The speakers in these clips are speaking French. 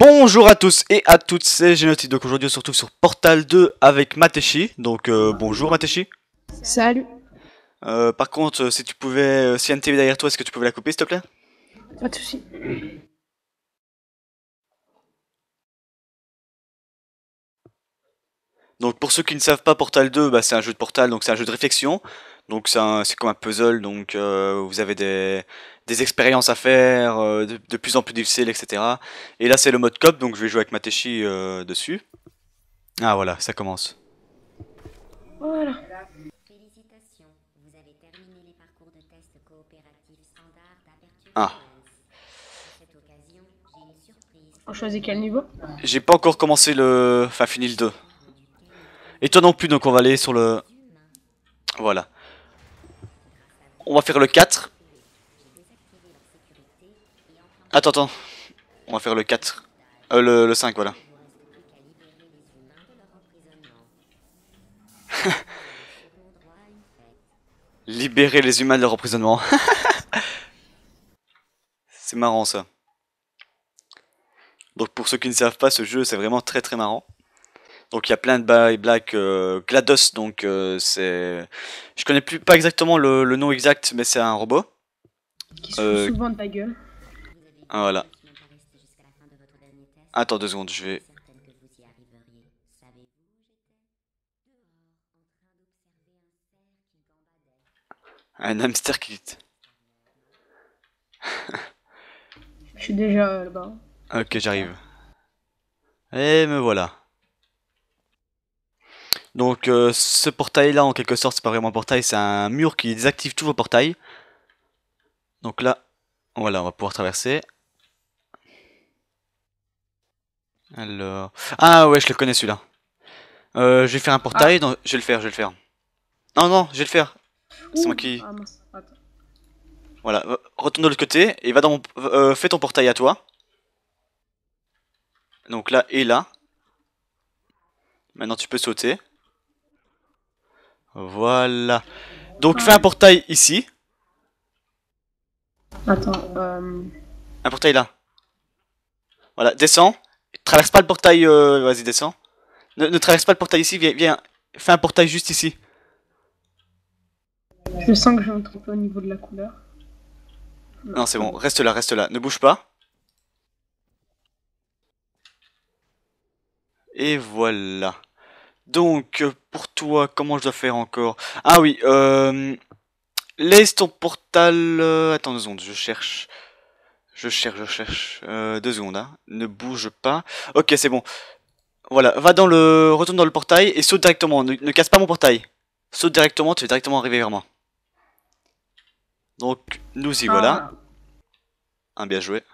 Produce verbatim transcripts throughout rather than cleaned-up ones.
Bonjour à tous et à toutes, c'est Genotti. Donc aujourd'hui on se retrouve sur Portal deux avec Mateshi. Donc euh, bonjour Mateshi. Salut. Euh, par contre, si tu pouvais, euh, s'il y a une T V derrière toi, est-ce que tu pouvais la couper s'il te plaît? Pas de soucis. Donc pour ceux qui ne savent pas, Portal deux, bah, c'est un jeu de Portal, donc c'est un jeu de réflexion. Donc c'est un- c'est comme un puzzle, donc euh, vous avez des, des expériences à faire, euh, de, de plus en plus difficiles, et cetera. Et là c'est le mode coop, donc je vais jouer avec Mateshi euh, dessus. Ah voilà, ça commence. Voilà. Félicitations, vous avez terminé les parcours de test coopératif standard d'Aperture Ah, Science. À cette occasion, j'ai une surprise. On choisit quel niveau? j'ai pas encore commencé le... Enfin fini le deux. Et toi non plus, donc on va aller sur le... Voilà. On va faire le quatre. Attends, attends. On va faire le quatre. Euh, le, le cinq, voilà. Libérer les humains de leur emprisonnement. C'est marrant ça. Donc pour ceux qui ne savent pas, ce jeu c'est vraiment très très marrant. Donc il y a plein de bails black euh, GLaDOS, donc euh, c'est... Je connais plus pas exactement le, le nom exact, mais c'est un robot. Qui se Euh, fout souvent de ta gueule. Ah, voilà. Attends deux secondes, je vais... Un hamster qui... Je suis déjà euh, là-bas. Ok, j'arrive. Et me voilà. Donc euh, ce portail là en quelque sorte c'est pas vraiment un portail, c'est un mur qui désactive tous vos portails. Donc là, voilà, on va pouvoir traverser. Alors... Ah ouais, je le connais celui-là. Euh, je vais faire un portail, Ah. non, je vais le faire, je vais le faire. Non, non, je vais le faire. C'est moi Ouh. qui... Ah mince, attends. Voilà, euh, retourne de l'autre côté et va dans mon... Euh, fais ton portail à toi. Donc là et là. Maintenant tu peux sauter. Voilà. Donc fais un Ah. portail ici. Attends, euh... Un portail là. Voilà, descends. Traverse pas le portail, euh... vas-y descends. Ne, ne traverse pas le portail ici, viens, viens. Fais un portail juste ici. je sens que je vais me tromper au niveau de la couleur. Non, c'est bon, reste là, reste là, ne bouge pas. Et voilà. Donc, pour toi, comment je dois faire encore? Ah oui, euh... laisse ton portal... euh, Attends deux secondes, je cherche. Je cherche, je cherche. Euh, deux secondes, hein. Ne bouge pas. Ok, c'est bon. Voilà, va dans le... Retourne dans le portail et saute directement. Ne, ne casse pas mon portail. Saute directement, tu vas directement arriver vers moi. Donc, nous y Ah, voilà. voilà. Un bien joué.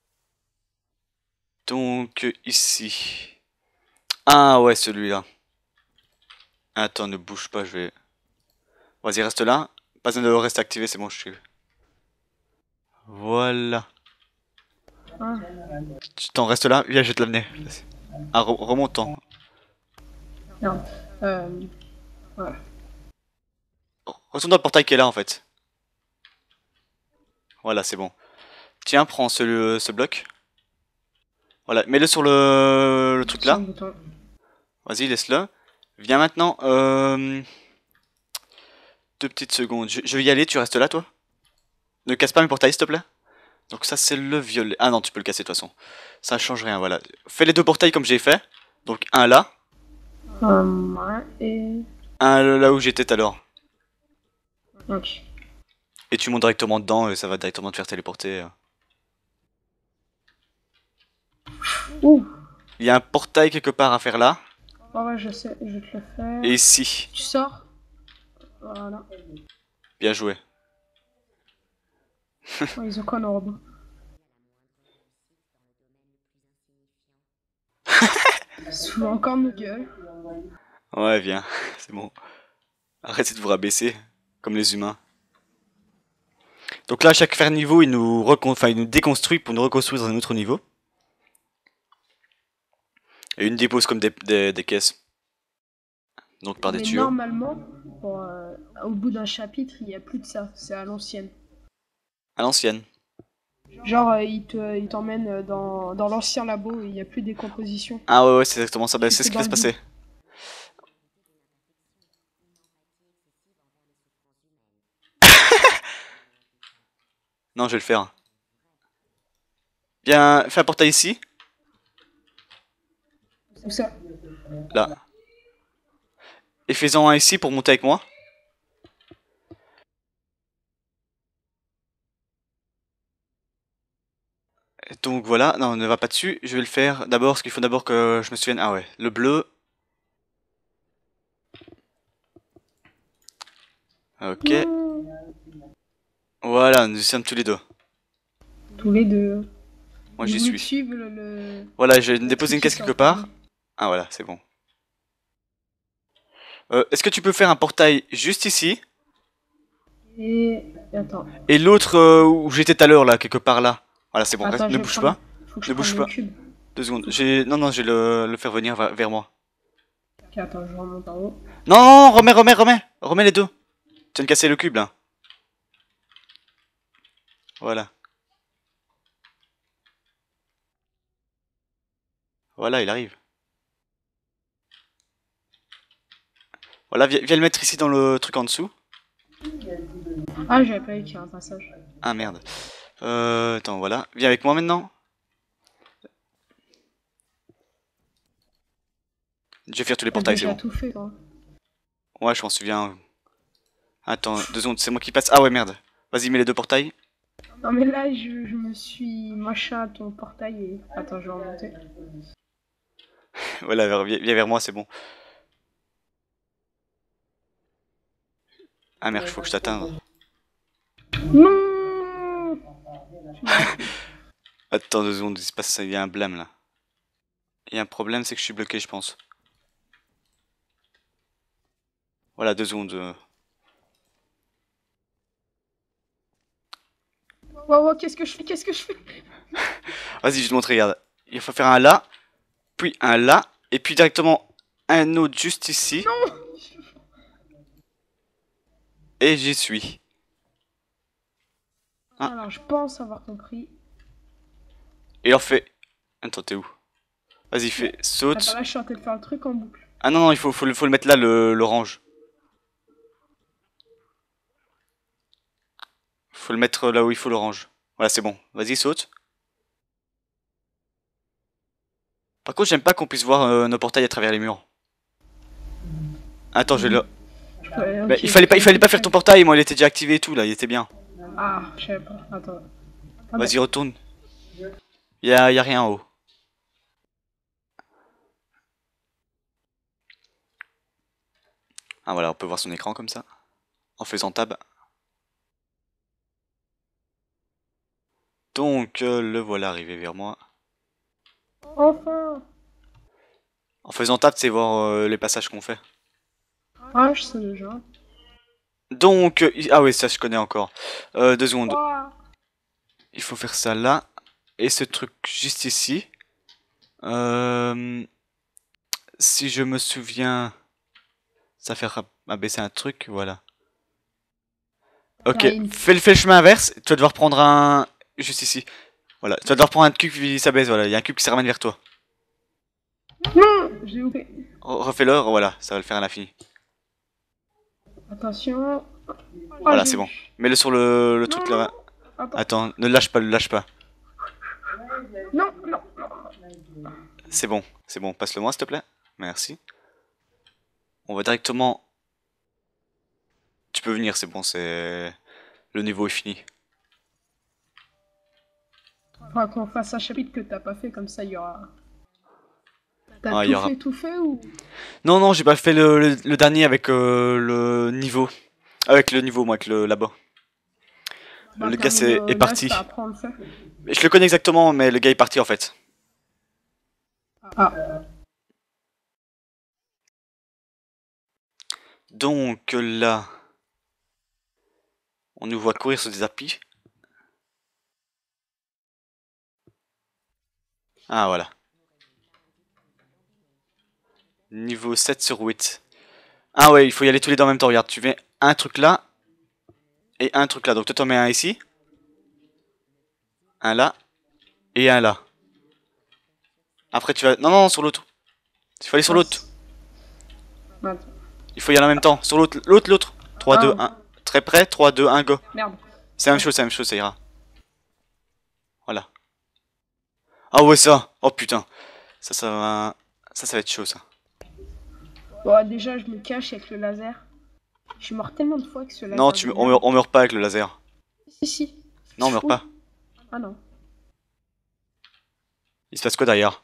Donc, ici... Ah ouais, celui-là. Attends, ne bouge pas, je vais... Vas-y, reste là. Pas besoin de rester activé, c'est bon, je suis... Voilà. Ah. Tu t'en restes là? Viens, je vais te l'amener. Ah, re remontant. Non. Euh... Voilà. Retourne dans le portail qui est là, en fait. Voilà, c'est bon. Tiens, prends ce, ce bloc. Voilà, mets-le sur le, le truc Sur là. le bouton. Vas-y, laisse-le. Viens maintenant. Euh... Deux petites secondes. Je, je vais y aller, tu restes là, toi? Ne casse pas mes portails, s'il te plaît. Donc ça, c'est le violet. Ah non, tu peux le casser, de toute façon. Ça change rien, voilà. Fais les deux portails comme j'ai fait. Donc un là. Euh, ouais, et... Un là où j'étais tout à l'heure. Ok. Et tu montes directement dedans et ça va directement te faire téléporter. Ouh. Il y a un portail quelque part à faire là. Oh ouais, je sais, je vais te le faire. Et ici. Tu sors. Voilà. Bien joué. Oh, ils ont quoi nos robots? Sous encore nos gueules. Ouais, viens. C'est bon. Arrêtez de vous rabaisser. Comme les humains. Donc là, à chaque faire niveau, il nous, recon... enfin, il nous déconstruit pour nous reconstruire dans un autre niveau. Et une dépose comme des, des, des caisses. Donc par des Mais tuyaux. normalement, pour, euh, au bout d'un chapitre, il n'y a plus de ça. C'est à l'ancienne. À l'ancienne. Genre, euh, il te, il t'emmène euh, dans, dans l'ancien labo et il n'y a plus de décomposition. Ah ouais, ouais, c'est exactement ça. Bah, Tu c'est ce fais qui va dans se le vide. passer. Non, je vais le faire. Viens, fais un portail ici. Où ça? Là. Et fais-en un ici pour monter avec moi. Donc voilà, non, ne va pas dessus. Je vais le faire d'abord, parce qu'il faut d'abord que je me souvienne. Ah ouais, le bleu. Ok. Non. Voilà, nous y sommes tous les deux. Tous les deux. Moi J'ai j'y voulu te suis. suivre le... le... Voilà, je vais déposer une tricher caisse sans quelque part. problème. Ah voilà, c'est bon. Euh, Est-ce que tu peux faire un portail juste ici? Et... Attends. Et l'autre euh, où j'étais tout à l'heure, là, quelque part là. Voilà, c'est bon, reste, Attends, ne je vais bouge prendre... pas. Faut que je Ne prenne bouge le pas. cube. Deux secondes. J'ai... Non, non, je vais le, le faire venir vers, vers moi. Ok, attends, je remonte en haut. Non, non, non, remets, remets, remets. Remets les deux. Tu viens de casser le cube, là. Voilà. Voilà, il arrive. Voilà, viens, viens le mettre ici dans le truc en dessous. Ah, j'avais pas vu qu'il y a un passage. Ah, merde. Euh, attends, voilà. Viens avec moi maintenant. Je vais faire tous les T'as portails, c'est déjà bon. tout fait, toi. Ouais, je m'en souviens. Attends, deux secondes, c'est moi qui passe. Ah ouais, merde. Vas-y, mets les deux portails. Non, mais là, je, je me suis machin à ton portail et... Attends, je vais remonter. Voilà, vers- viens, viens vers moi, c'est bon. Ah merde, il faut que je t'atteinde. Non. Tu m'as appelé. Attends deux secondes, il se passe, il y a un blâme là. Il y a un problème, c'est que je suis bloqué, je pense. Voilà, deux secondes. euh. Wow, wow, qu'est-ce que je fais? Qu'est-ce que je fais? Vas-y, je te montre, regarde. Il faut faire un là, puis un là, et puis directement un autre juste ici. Non. Et j'y suis. Ah. Alors, je pense avoir compris. Et on fait... Attends, t'es où? Vas-y, fais, Attends, saute. là, je suis en train de faire le truc en boucle. Ah non, non, il faut, faut, le- faut le mettre là, le- l'orange. Faut le mettre là où il faut l'orange. Voilà, c'est bon. Vas-y, saute. Par contre, j'aime pas qu'on puisse voir euh, nos portails à travers les murs. Attends, je vais le... Je peux- Bah, ok, il fallait pas, il je fallait peux- pas faire ton portail, moi il était déjà activé et tout là, il était bien. Ah, je savais pas. Attends. Ah, Vas-y, retourne. Y a, y a rien en haut. Ah voilà, on peut voir son écran comme ça. En faisant tab. Donc, euh, le voilà arrivé vers moi. enfin. En faisant tab, c'est voir euh, les passages qu'on fait. Ah, je sais déjà. Donc, euh, il- ah oui, ça je connais encore. Euh, deux secondes. Ouah. Il faut faire ça là. Et ce truc juste ici. Euh, si je me souviens... Ça fait rab- abaisser un truc, voilà. Ok, Ah, une- fais, le- fais le chemin inverse. Tu vas devoir prendre un... Juste ici. Voilà, tu vas devoir prendre un cube qui s'abaisse, voilà. Il y a un cube qui se ramène vers toi. Non, j'ai loupé. Re- Refais-le, voilà, ça va le faire à l'infini. Attention. Ah, Voilà, j'ai- c'est bon. Mets-le sur le, le Non, truc non. là. Attends. Attends, ne lâche pas, ne lâche pas. Non, non, non. C'est bon, c'est bon. Passe-le moi, s'il te plaît. Merci. On va directement... Tu peux venir, c'est bon, c'est... Le niveau est fini. Faudra qu'on fasse un chapitre que t'as pas fait, comme ça il y aura. T'as Ah, il tout y aura- fait, tout fait ou. Non, non, j'ai pas fait le, le, le dernier avec euh, le niveau. Avec le niveau, moi, avec le là-bas. Bah, Le gars, termine c'est- au est neuf, parti. t'as appris à le faire. Mais je le connais exactement, mais le gars est parti en fait. Ah, Donc là... On nous voit courir sur des tapis. Ah, voilà. Niveau sept sur huit. Ah ouais, il faut y aller tous les deux en même temps. Regarde, tu mets un truc là et un truc là. Donc toi, t'en mets un ici. Un là. Et un là. Après tu vas... Non, non, sur l'autre. Il faut aller sur l'autre. Attends. Il faut y aller en même temps. Sur l'autre, l'autre, l'autre. trois, deux, un. Très près. trois, deux, un, go. Merde. C'est la même chose, c'est la même chose, ça ira. Voilà. Ah ouais, ça. Oh putain. Ça, ça va... Ça, ça va être chaud, ça. Bon, déjà, je me cache avec le laser. Je suis mort tellement de fois que ce laser. Non, tu, on, meurt, on meurt pas avec le laser. Si, si. Non, on meurt pas. Ah non. Il se passe quoi derrière?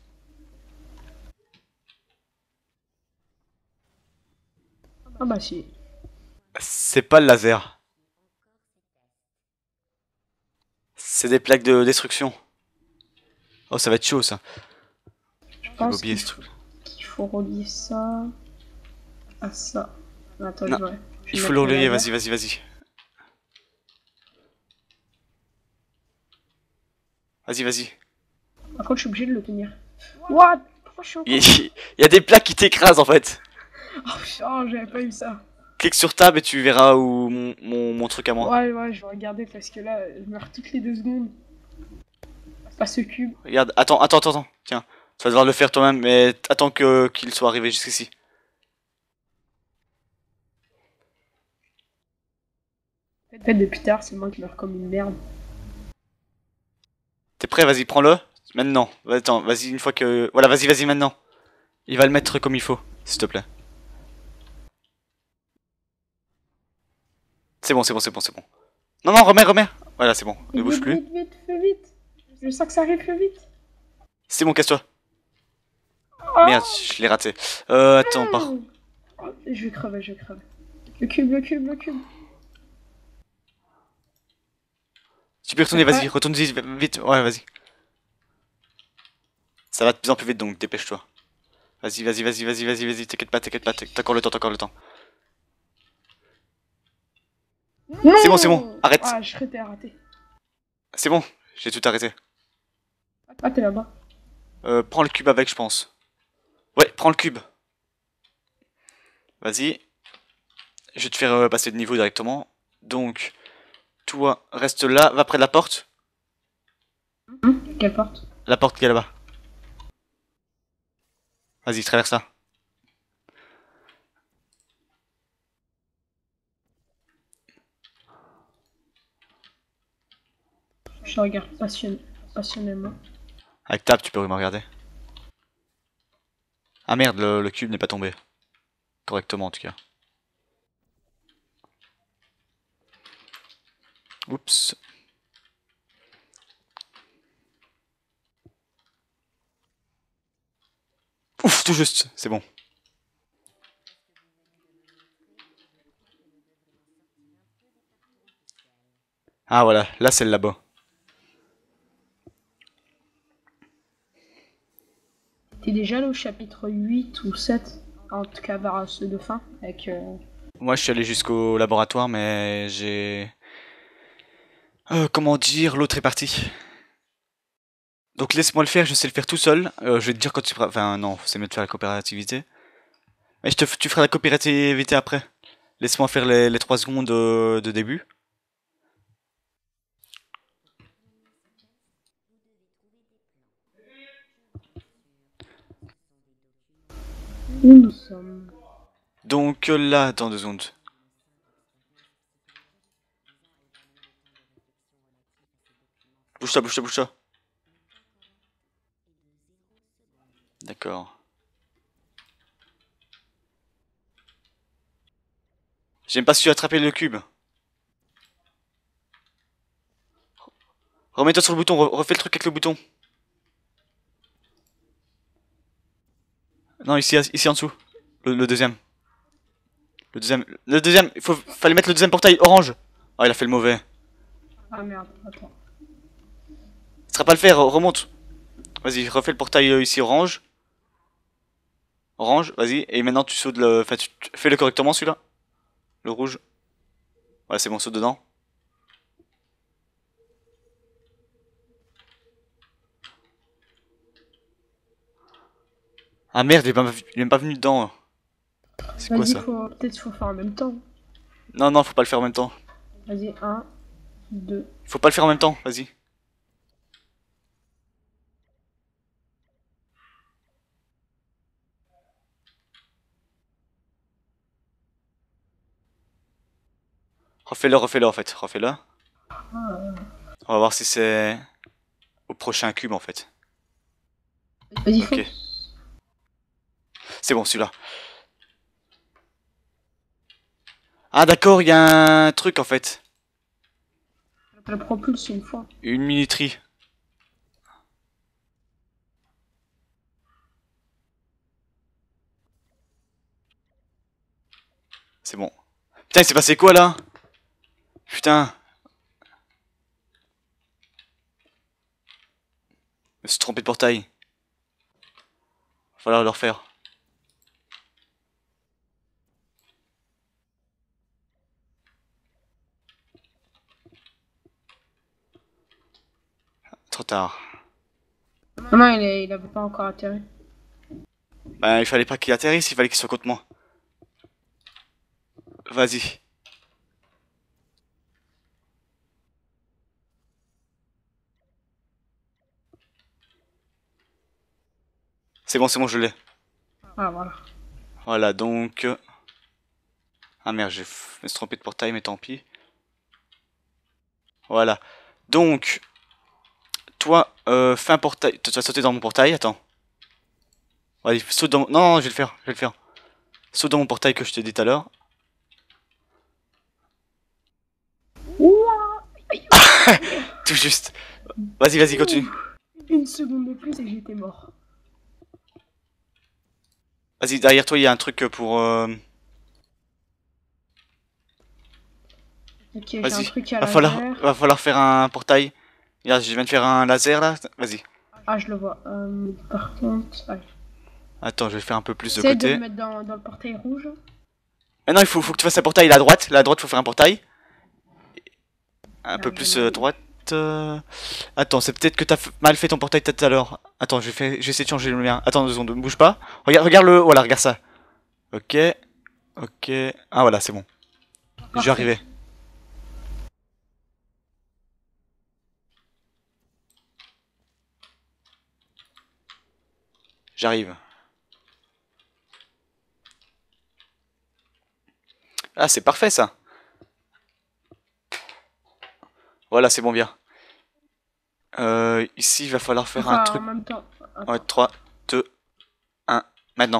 Ah bah si. C'est pas le laser. C'est des plaques de destruction. Oh, ça va être chaud, ça. Je J'ai pense oublié qu'il ce faut, truc. qu'il faut relier ça à ça. Attends, Non. je vais- je Il vais faut le mettre relier, laser. vas-y, vas-y, vas-y. Vas-y, vas-y. Par contre, je suis obligé de le tenir. What? Pourquoi je suis encore... Il y, il y a des plaques qui t'écrasent en fait. Oh putain, j'avais pas eu ça. Clique sur tab et tu verras où mon, mon, mon truc à moi. Ouais, ouais, je vais regarder parce que là, je meurs toutes les deux secondes. Pas ce cube. Regarde, attends, attends, attends, attends. Tiens, tu vas devoir le faire toi-même, mais attends que qu'il soit arrivé jusqu'ici. Peut-être depuis tard, c'est moi qui meurs comme une merde. T'es prêt? Vas-y, prends-le. Maintenant. Attends, vas-y, une fois que... Voilà, vas-y, vas-y, maintenant. Il va le mettre comme il faut, s'il te plaît. C'est bon, c'est bon, c'est bon, c'est bon. Non, non, remets, remets. Voilà, c'est bon, ne bouge Vite, plus. vite, vite, fais vite. Je sens que ça arrive, fais vite. C'est bon, casse-toi. Oh Merde, je l'ai raté. Euh, attends, par... Oh, je vais crever, je vais crever. Le cube, le cube, le cube. Tu peux y retourner, Ouais. vas-y, retourne vite, vite. Ouais, vas-y. Ça va de plus en plus vite, donc dépêche-toi. Vas-y, vas-y, vas-y, vas-y, vas-y, vas-y, t'inquiète pas, t'inquiète pas, t'as encore le temps, t'as encore le temps. C'est bon, c'est bon, arrête. Ah, je serais raté. C'est bon, j'ai tout arrêté. Ah, t'es là-bas. Euh, prends le cube avec, je pense. Ouais, prends le cube. Vas-y. Je vais te faire euh, passer de niveau directement. Donc, toi, reste là, va près de la porte. Hum, quelle porte? La porte qui est là-bas. Vas-y, traverse ça. Je regarde passion... passionnément. Avec tab, tu peux me regarder. Ah merde, le, le cube n'est pas tombé. Correctement, en tout cas. Oups. Ouf, tout juste, c'est bon. Ah voilà, là c'est là-bas. T'es déjà allé au chapitre huit ou sept? En tout cas, vers ceux de fin. Avec. Euh... Moi je suis allé jusqu'au laboratoire, mais j'ai... Euh, comment dire, l'autre est parti. Donc laisse-moi le faire, je sais le faire tout seul. Euh, je vais te dire quand tu feras... Enfin non, c'est mieux de faire la coopérativité. Mais je te... tu feras la coopérativité après. Laisse-moi faire les, les trois secondes de, de début. Où nous sommes? Donc euh, là, dans deux secondes. Bouge-toi, bouge-toi, bouge-toi. D'accord. J'ai même pas su attraper le cube. Remets-toi sur le bouton, re- refais le truc avec le bouton. Non, ici, ici en dessous. Le, le deuxième. Le deuxième. Le deuxième, il faut, fallait mettre le deuxième portail orange. Ah, il a fait le mauvais. Ah merde, attends. Ça sera pas le faire, remonte. Vas-y, refais le portail euh, ici orange. Orange, vas-y. Et maintenant tu sautes le. Enfin, tu... tu- fais-le correctement celui-là. Le rouge. Ouais, c'est bon, saute dedans. Ah merde, il est pas, il est même pas venu dedans. C'est quoi Vas-y, ça? faut... peut-être faut faire en même temps. Non, non, faut pas le faire en même temps. Vas-y, un, deux. Faut pas le faire en même temps, vas-y. Refais-le, refais-le en fait, refais-le. Euh, On va voir si c'est au prochain cube en fait. Vas-y, Ok. fonce. C'est bon celui-là. Ah d'accord, il y a un truc en fait. Je le propulse une fois. Une minuterie. C'est bon. Putain, il s'est passé quoi là? Putain. Je me suis trompé de portail. Va falloir le refaire. Trop tard. Non, non, il, est, il avait pas encore atterri. Bah, il fallait pas qu'il atterrisse, il fallait qu'il soit contre moi. Vas-y. C'est bon, c'est bon, je l'ai. Ah, voilà. Voilà, donc... euh, Ah merde, je me suis trompé de portail, mais tant pis. Voilà. Donc, toi, euh, fais un portail. Tu vas sauter dans mon portail, attends. Vas-y, saute dans... Non, non, je vais le faire, je vais le faire. Saute dans mon portail que je te dis tout à l'heure. Ouah, Tout juste. Vas-y, vas-y, continue. une seconde de plus et j'étais mort. Vas-y, derrière toi, il y a un truc pour... Euh... Ok, j'ai un Vas-y. truc à Va falloir... laser. va falloir faire un portail. Regarde, je viens de faire un laser, là. Vas-y. Ah, je le vois. Euh, par contre, allez. Attends, je vais faire un peu plus de Essaye de côté. le mettre dans, dans le portail rouge. Mais non, il faut, faut que tu fasses un portail là à droite. Là à droite, faut faire un portail. Un Ah, peu j'ai plus mal euh, vu. droite. euh. Attends, c'est peut-être que t'as f- mal fait ton portail tout à l'heure. Attends, je vais, faire- je vais essayer de changer le mien. Attends deux secondes, ne bouge pas. Regarde, regarde le. Voilà, regarde ça. Ok. Ok. Ah voilà, c'est bon. Je vais Parfait. arriver. J'arrive. Ah, c'est parfait ça. Voilà, c'est bon, bien. Euh, ici, il va falloir faire un Enfin, en truc. même temps. Attends. Ouais, trois, deux, un. Maintenant.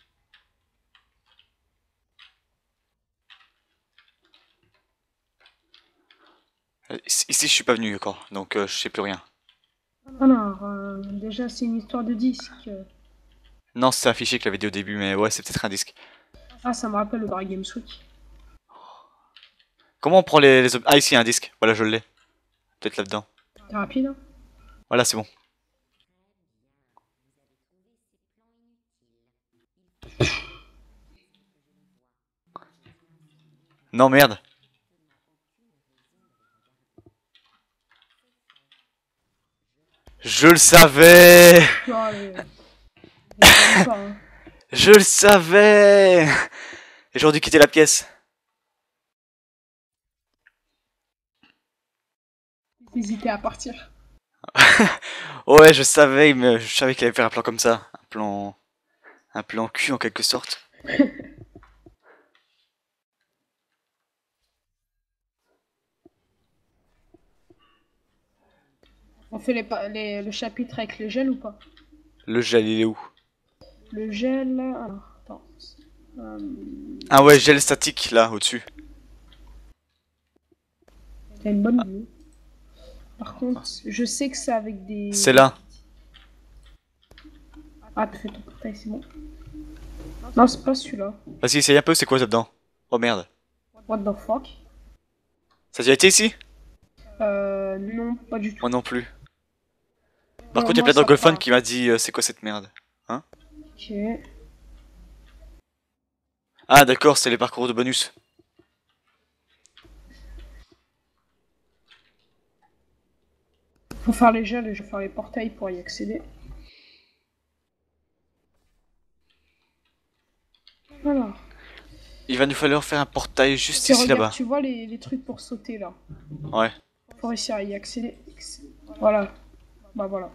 Euh, Ici, ici, je suis pas venu encore, donc euh, je sais plus rien. Alors, euh, déjà, c'est une histoire de disque. Non, c'est un fichier que j'avais dit au début, mais ouais, c'est peut-être un disque. Ah, ça me rappelle le Bar Games Week. Comment on prend les, les ob- Ah, ici, un disque. Voilà, je l'ai. Peut-être là-dedans. T'es rapide, hein? Voilà, c'est bon. Non, merde. Je le savais. Oh, allez. J'aime pas, hein. Je le savais. Et j'aurais dû quitter la pièce. J'hésitais à partir. Ouais, je savais, mais je savais qu'il allait faire un plan comme ça. Un plan... Un plan cul, en quelque sorte. On fait les, pa- les- le chapitre avec le gel ou pas? Le gel, il est où? Le gel. Alors, attends. Euh, Ah ouais, gel statique, là, au-dessus. T'as une bonne vue. Par contre, je sais que c'est avec des. C'est là. Ah, t'as fait ton portail, c'est bon. Non, c'est pas celui-là. Vas-y, essaye un peu, c'est quoi ça dedans? Oh merde. What the fuck? Ça a déjà été ici? Euh, non, pas du tout. Moi non plus. Par Non, contre, il y a moi, plein ça d'anglophones part. qui m'a dit euh, c'est quoi cette merde. Ok. Ah d'accord, c'est les parcours de bonus. Faut faire les gels et je vais faire les portails pour y accéder. Alors. Il va nous falloir faire un portail juste Si, ici regarde, là-bas. tu vois les, les trucs pour sauter là. Ouais. Faut réussir à y accéder. Voilà. Bah voilà.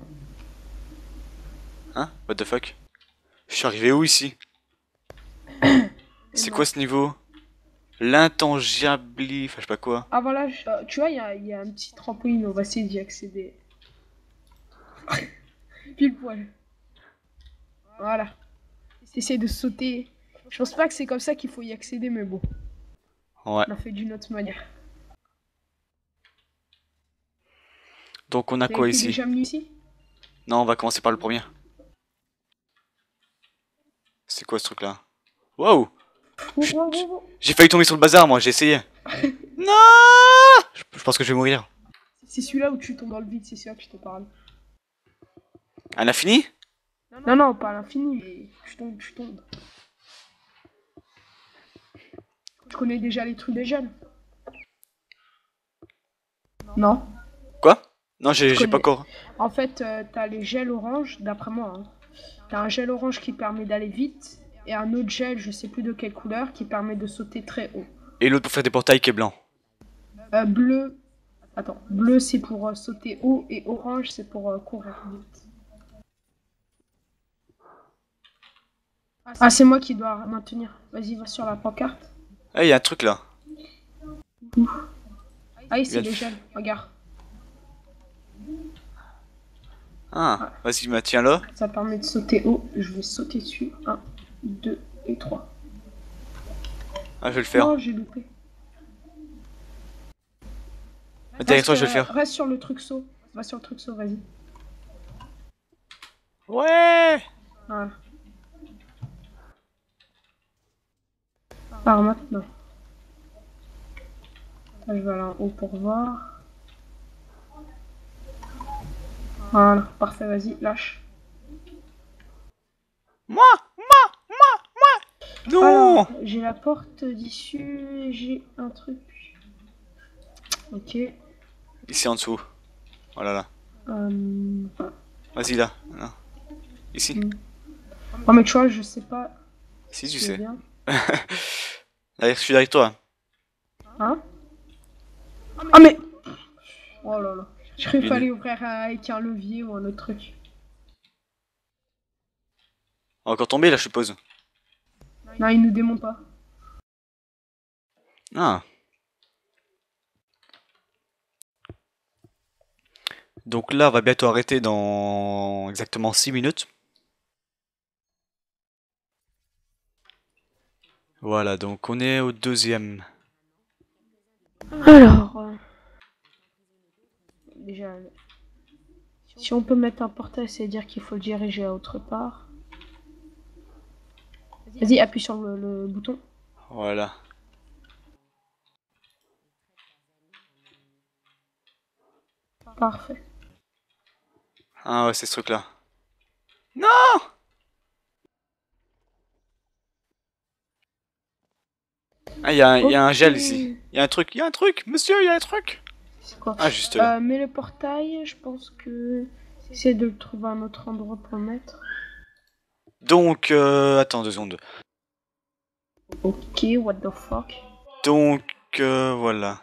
Hein? What the fuck? Je suis arrivé où ici? C'est non. quoi ce niveau? L'intangible, enfin je sais pas quoi. Ah voilà, je- euh, tu vois, il y a, il y a un petit trampoline, on va essayer d'y accéder. Pile poil. Voilà. Essaye de sauter. Je pense pas que c'est comme ça qu'il faut y accéder, mais bon, Ouais. on l'a fait d'une autre manière. Donc on a T'as quoi été ici? déjà venu ici? Non, on va commencer par le premier. C'est quoi ce truc là? Waouh! Oh, Chut. oh, oh, oh. J'ai failli tomber sur le bazar, moi, j'ai essayé. Non! je, je pense que je vais mourir. C'est celui-là où tu tombes dans le vide, c'est celui-là que je te parle. Un infini? Non, non, pas à l'infini, mais tu tombes, tu tombes. Tu connais déjà les trucs des jeunes? Non. Quoi? Non, j'ai Je j'ai pas connais. encore. En fait, euh, t'as les gels orange, d'après moi. Hein. T'as un gel orange qui permet d'aller vite, et un autre gel, je sais plus de quelle couleur, qui permet de sauter très haut. Et l'autre pour faire des portails qui est blanc. Euh, bleu. Attends, bleu c'est pour euh, sauter haut, et orange c'est pour euh, courir vite. Ah, c'est moi qui dois maintenir. Vas-y, va sur la pancarte. Ah, il y a un truc là. Ah, oui, c'est Viens les de- gels, regarde. Ah, vas-y, bah, tiens là. Ça permet de sauter haut. Je vais sauter dessus. un, deux et trois. Ah, je vais le faire. Non, j'ai loupé. Derrière toi, Reste, je vais le euh, faire. Reste sur le truc saut. Va sur le truc saut, vas-y. Ouais! Voilà. Alors maintenant. Là, je vais aller en haut pour voir. Voilà, parfait, vas-y, lâche. Moi! Moi! Moi! Moi! Non! Alors, j'ai la porte d'issue, j'ai un truc. Ok. Ici en dessous. Voilà là. Euh... Vas-y là. Là. Ici. Mm. Oh mais tu vois, je sais pas. Si, tu si sais. bien. Derrière, je suis derrière toi. Hein? Ah mais... Oh là là. Je croyais qu'il Une- fallait ouvrir avec un levier ou un autre truc. On va encore tomber là, je suppose. Non, il nous démonte pas. Ah. Donc là, on va bientôt arrêter dans exactement six minutes. Voilà, donc on est au deuxième. Alors... euh, Déjà... Si on peut mettre un portail, c'est dire qu'il faut le diriger à autre part. Vas-y, appuie sur le, le bouton. Voilà. Parfait. Ah ouais, c'est ce truc-là. Non! Ah, il y, a un- y a un gel Ok. ici. Il y a un truc, il y a un truc, monsieur, il y a un truc. C'est quoi? Ah, juste là. Euh, mais le portail, je pense que... C'est de le trouver un autre endroit pour le mettre. Donc, euh, attends deux secondes. Ok, what the fuck. Donc, euh, voilà.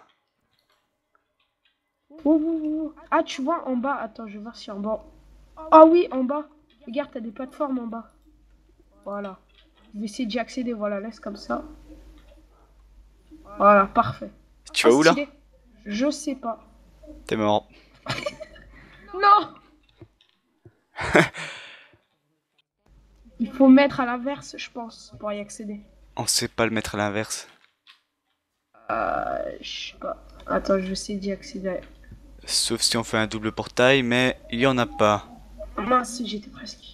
Oh, oh, oh. Ah, tu vois, en bas... Attends, je vais voir si en bas... Ah oui, en bas. Regarde, t'as des plateformes en bas. Voilà. Je vais essayer d'y accéder, voilà, laisse comme ça. Voilà, parfait. Tu vas Ah, où là? stylé. Je sais pas. T'es mort. Non. Il faut mettre à l'inverse, je pense, pour y accéder. On sait pas le mettre à l'inverse. Euh, je sais pas. Attends, je vais essayer d'y accéder. Sauf si on fait un double portail, mais il y en a pas. Ah, mince, j'étais presque.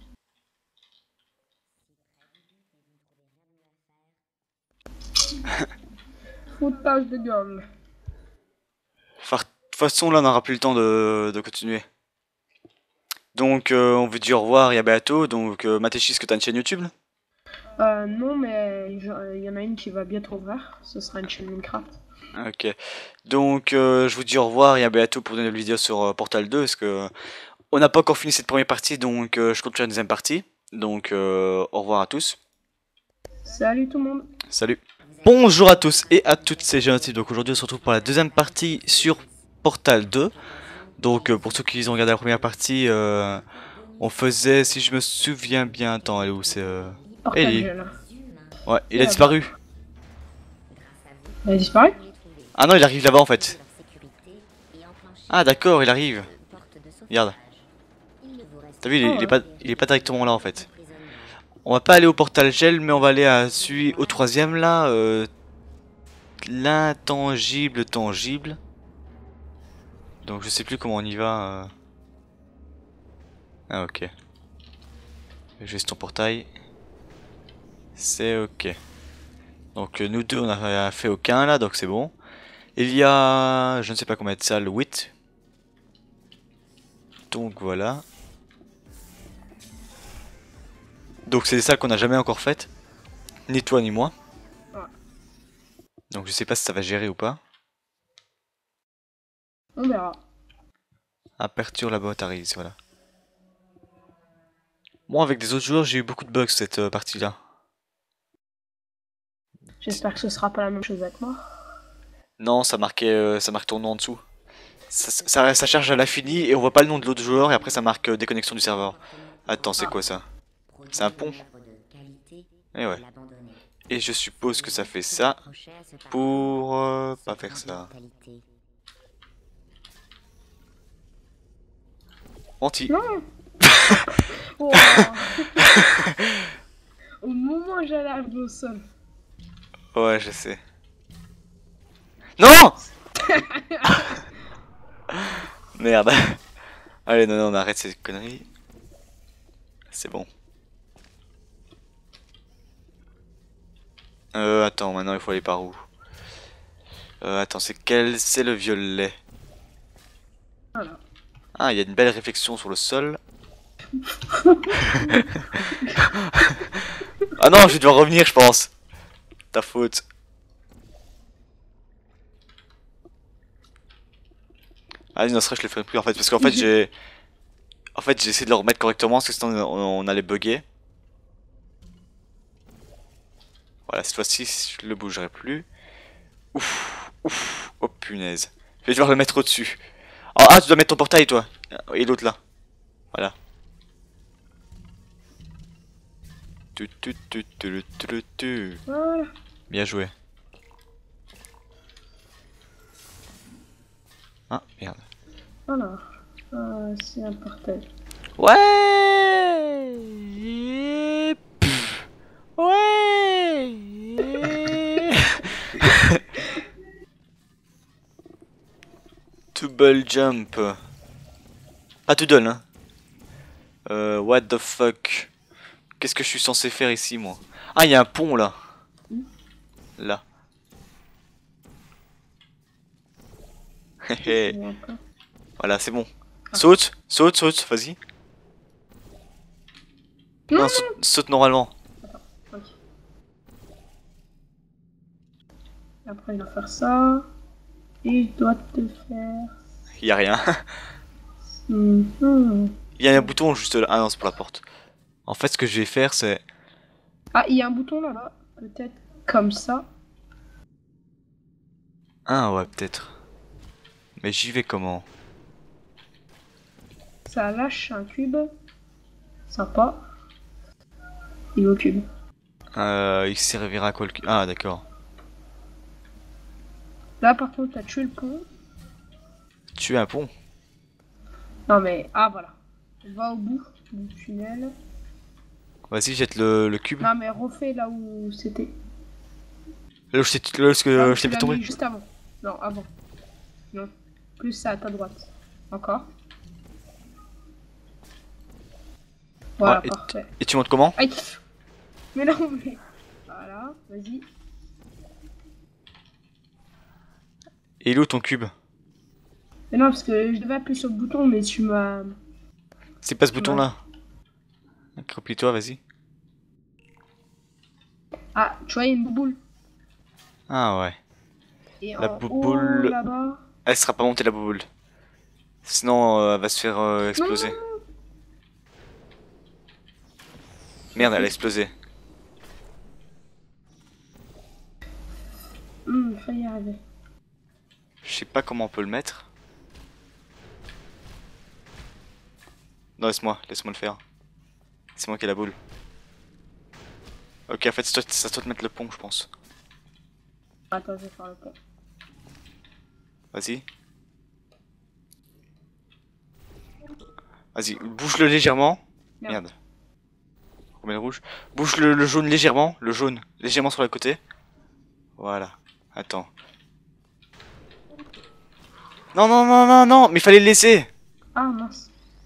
Foutage de gueule. Enfin, de toute façon, là, on n'aura plus le temps de, de continuer. Donc, euh, on vous dit au revoir et à bientôt. Donc, euh, Matéchis, est-ce que t'as une chaîne YouTube? Euh, non, mais il y en a une qui va bientôt ouvrir. Ce sera une chaîne Minecraft. Ok. Donc, euh, je vous dis au revoir et à bientôt pour une nouvelle vidéo sur euh, Portal deux. Parce que on n'a pas encore fini cette première partie, donc euh, je compte faire une deuxième partie. Donc, euh, au revoir à tous. Salut tout le monde. Salut. Bonjour à tous et à toutes, c'est Génotype. Donc aujourd'hui on se retrouve pour la deuxième partie sur Portal deux. Donc euh, pour ceux qui ont regardé la première partie, euh, on faisait, si je me souviens bien, attends, elle est où c'est euh... Portal Ellie. gel. Ouais, il a Ouais, disparu. Elle a disparu? Ah non, il arrive là-bas en fait. Ah d'accord, il arrive. Regarde. T'as vu, il est, il est pas, il est pas directement là en fait. On va pas aller au portal gel, mais on va aller à celui au troisième là. Euh, L'intangible tangible. Donc je sais plus comment on y va. euh. Ah ok. Gestion portail. C'est ok. Donc euh, nous deux on a fait aucun là, donc c'est bon. Il y a, je ne sais pas combien de salles, huit. Donc voilà. Donc c'est des salles qu'on n'a jamais encore faites. Ni toi ni moi. Ouais. Donc je sais pas si ça va gérer ou pas. On verra. Aperture laboratories, voilà. Moi avec des autres joueurs j'ai eu beaucoup de bugs cette euh, partie là. J'espère que ce sera pas la même chose avec moi. Non, ça marquait, euh, ça marque ton nom en dessous. Ça, ça, ça charge à l'infini et on voit pas le nom de l'autre joueur et après ça marque euh, déconnexion du serveur. Attends, c'est quoi ça? C'est un pont? Eh ouais. Et je suppose que ça fait ça pour euh, pas faire ça. Menti. Non. Oh. Au moment où j'allais arriver au sol. Ouais, je sais. Non. Merde. Allez, non, non, on arrête ces conneries. C'est bon. Euh, attends, maintenant il faut aller par où? Euh, attends, c'est quel? C'est le violet. Voilà. Ah, il y a une belle réflexion sur le sol. Ah non, je vais devoir revenir, je pense. Ta faute. Ah non, ça je le ferai plus en fait, parce qu'en fait j'ai... En fait j'ai essayé de le remettre correctement, parce que sinon on, on allait bugger. Voilà, cette fois-ci je le bougerai plus. Ouf, ouf, oh punaise. Je vais devoir le mettre au-dessus. Oh, ah, tu dois mettre ton portail toi. Et l'autre là. Voilà. Tu, tu, tu, tu, tu, tu, tu. Voilà. Bien joué. Ah, merde. Alors, euh, c'est un portail. Ouais. Et pff. Ouais. Et... Double jump. Ah, tout donne, hein. Euh, what the fuck. Qu'est-ce que je suis censé faire ici, moi? Ah, il y a un pont, là. Là. Hehe. Voilà, c'est bon. Saute, saute, saute, vas-y. Non, saute, saute normalement. Ok. Après, il va faire ça. Et je dois te faire. Il y a rien. Mhm. Il y a un bouton juste là. Ah non, c'est pour la porte. En fait, ce que je vais faire, c'est... Ah, il y a un bouton là-bas. Peut-être comme ça. Ah ouais, peut-être. Mais j'y vais comment? Ça lâche un cube. Sympa. Il est au cube. Euh, il servira à quoi le... Ah, d'accord. Là, par contre, t'as tué le pont. Tu es un pont. Non, mais. Ah, voilà. Va au bout du tunnel. Vas-y, jette le, le cube. Non, mais refais là où c'était. Là où je t'ai là où Là où je tu t'ai fait l'as tomber. mis juste avant. Non, avant. Non. Plus ça à ta droite. Encore. Voilà, Ouais, et- parfait. Et tu montes comment? Aïe. Mais non, mais. Voilà, vas-y. Et il est où ton cube? Mais non, parce que je devais appuyer sur le bouton, mais tu m'as. C'est pas ce bouton là. Accroupis-toi, vas-y. Ah, tu vois, il y a une boule. Ah ouais. Et La en bouboule- haut, là-bas. Elle sera pas montée la boule. Sinon, euh, elle va se faire euh, exploser. Non, non, non. Merde, elle a explosé. Hum, faut y arriver. Je sais pas comment on peut le mettre. Non, laisse-moi, laisse-moi le faire. C'est moi qui ai la boule. Ok, en fait, c'est toi, c'est à toi de mettre le pont, je pense. Attends, je vais faire le pont. Vas-y. Vas-y, bouge-le légèrement. Merde. Merde. Remets le rouge. Bouge le, le jaune légèrement. Le jaune légèrement sur le côté. Voilà. Attends. Non, non, non, non, non. Mais il fallait le laisser. Ah mince.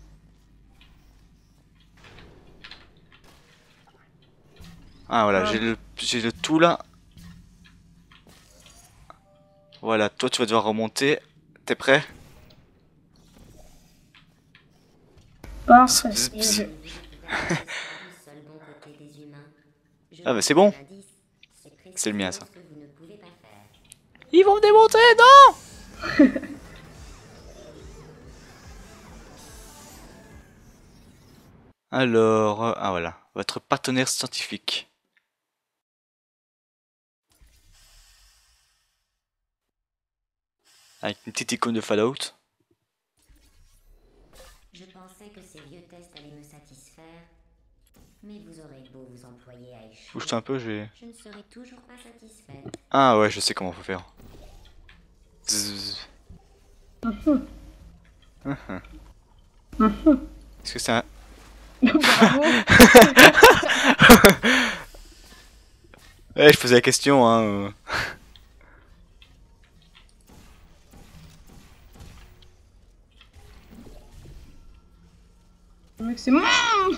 Ah voilà, Ah. j'ai le, j'ai le tout là. Voilà, toi tu vas devoir remonter. T'es prêt? Parfait. Bzz, Et bzz. je- Le seul bon côté des humains. Je Ah bah vous c'est donne bon. un indice, C'est le mien, ça. précisément ce que vous ne pouvez pas faire. Ils vont me démonter, non! Alors, euh, ah voilà, votre partenaire scientifique. Avec une petite icône de Fallout. Je pensais que ces vieux tests allaient me satisfaire, mais vous aurez beau vous employer à échouer, Bouge-toi un peu, je vais... je ne serai toujours pas satisfaite. Ah ouais, je sais comment faut faire. Zzz. Mhm. Mhm. Mhm. Est-ce que c'est un... Bravo. Ouais, je posais la question, hein. euh. Le mec, c'est moi.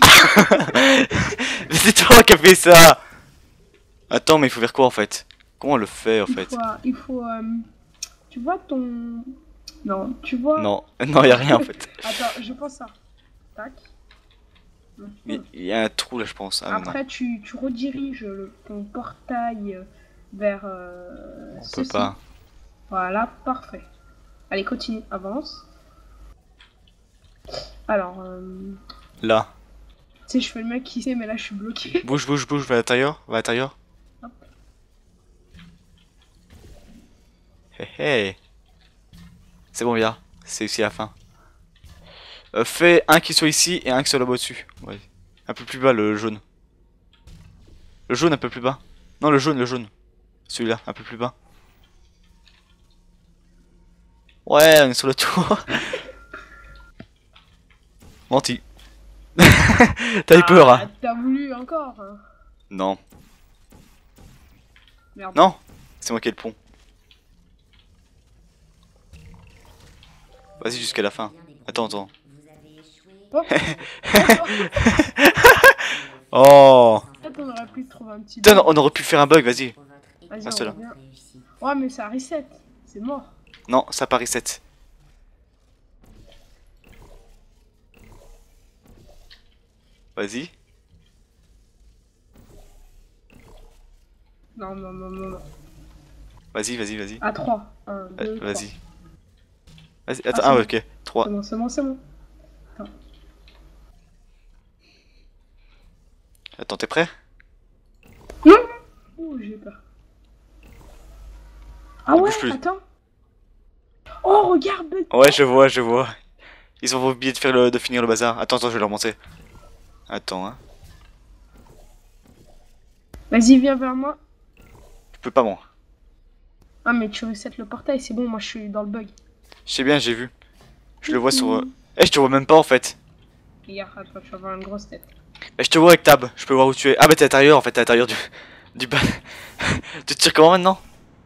Mais c'est toi qui as fait ça! Attends, mais il faut faire quoi en fait? Comment on le fait en Il fait? faut, euh, il faut, euh, tu vois ton, non, tu vois. Non, non, y a rien en fait. Attends, je pense ça. Tac. Il il y a un trou là, je pense. Ah, mais non, Après, tu, tu rediriges le- ton portail euh, vers. Euh, on peut ceci. pas. Voilà, parfait. Allez, continue, avance. Alors, euh, Là. tu sais, je fais le mec qui sait, mais là, je suis bloqué. Bouge, bouge, bouge, va à l'intérieur, va à l'intérieur. Hop. Hé hé. C'est bon, viens. C'est aussi la fin. Euh, fais un qui soit ici et un qui soit là-bas dessus. Ouais. Un peu plus bas, le jaune. Le jaune, un peu plus bas. Non, le jaune, le jaune. Celui-là, un peu plus bas. Ouais, on est sur le tour. Menti. T'as eu peur, Ah, hein? t'as voulu encore, hein. Non. Merde. Non, c'est moi qui ai le pont. Vas-y jusqu'à la fin. Attends, attends. Vous avez échoué. Oh. Oh. Peut-être on aurait pu trouver un petit. Putain, bug. on aurait pu faire un bug, vas-y. Pour votre Vas-y, Reste on là. revient. réussite. Ouais, mais ça reset. C'est mort. Non, ça paraît sept. Vas-y. Non, non, non, non, non. Vas-y, vas-y, vas-y. À trois. un, Euh, deux, trois. Vas-y. Vas-y, attends, c'est ah bon. ouais, ok. trois. C'est bon, c'est bon, c'est bon. Attends, t'es prêt? Ouh, j'ai peur. Ah Ne ouais, bouge plus. attends. Oh, regarde. Ouais, je vois, je vois. Ils ont oublié de, faire le, de finir le bazar. Attends, attends, je vais leur montrer. Attends, hein. Vas-y, viens vers moi. Je peux pas, moi. Ah, mais tu reset le portail, c'est bon, moi je suis dans le bug. Je sais bien, j'ai vu. Je le vois sur... euh, Eh, je te vois même pas, en fait. Regarde, attends, tu vas avoir une grosse tête. Eh, je te vois avec Tab. Je peux voir où tu es. Ah, bah, t'es à l'intérieur, en fait. T'es à l'intérieur du... du bas. Tu te tires comment, maintenant?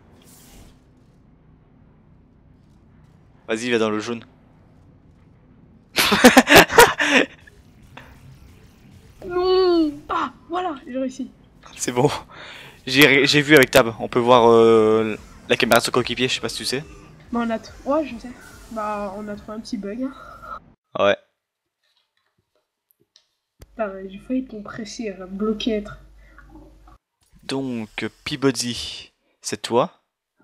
Vas-y, va dans le jaune. Non. Ah, voilà, j'ai réussi. C'est bon. J'ai j'ai vu avec Tab. On peut voir euh, la caméra de son coéquipier, je sais pas si tu sais. Bah, on a... t- Ouais, je sais. Bah, on a trouvé un petit bug. hein. Ouais. Putain, j'ai failli compresser, euh, bloquer être. Donc, Peabody, c'est toi.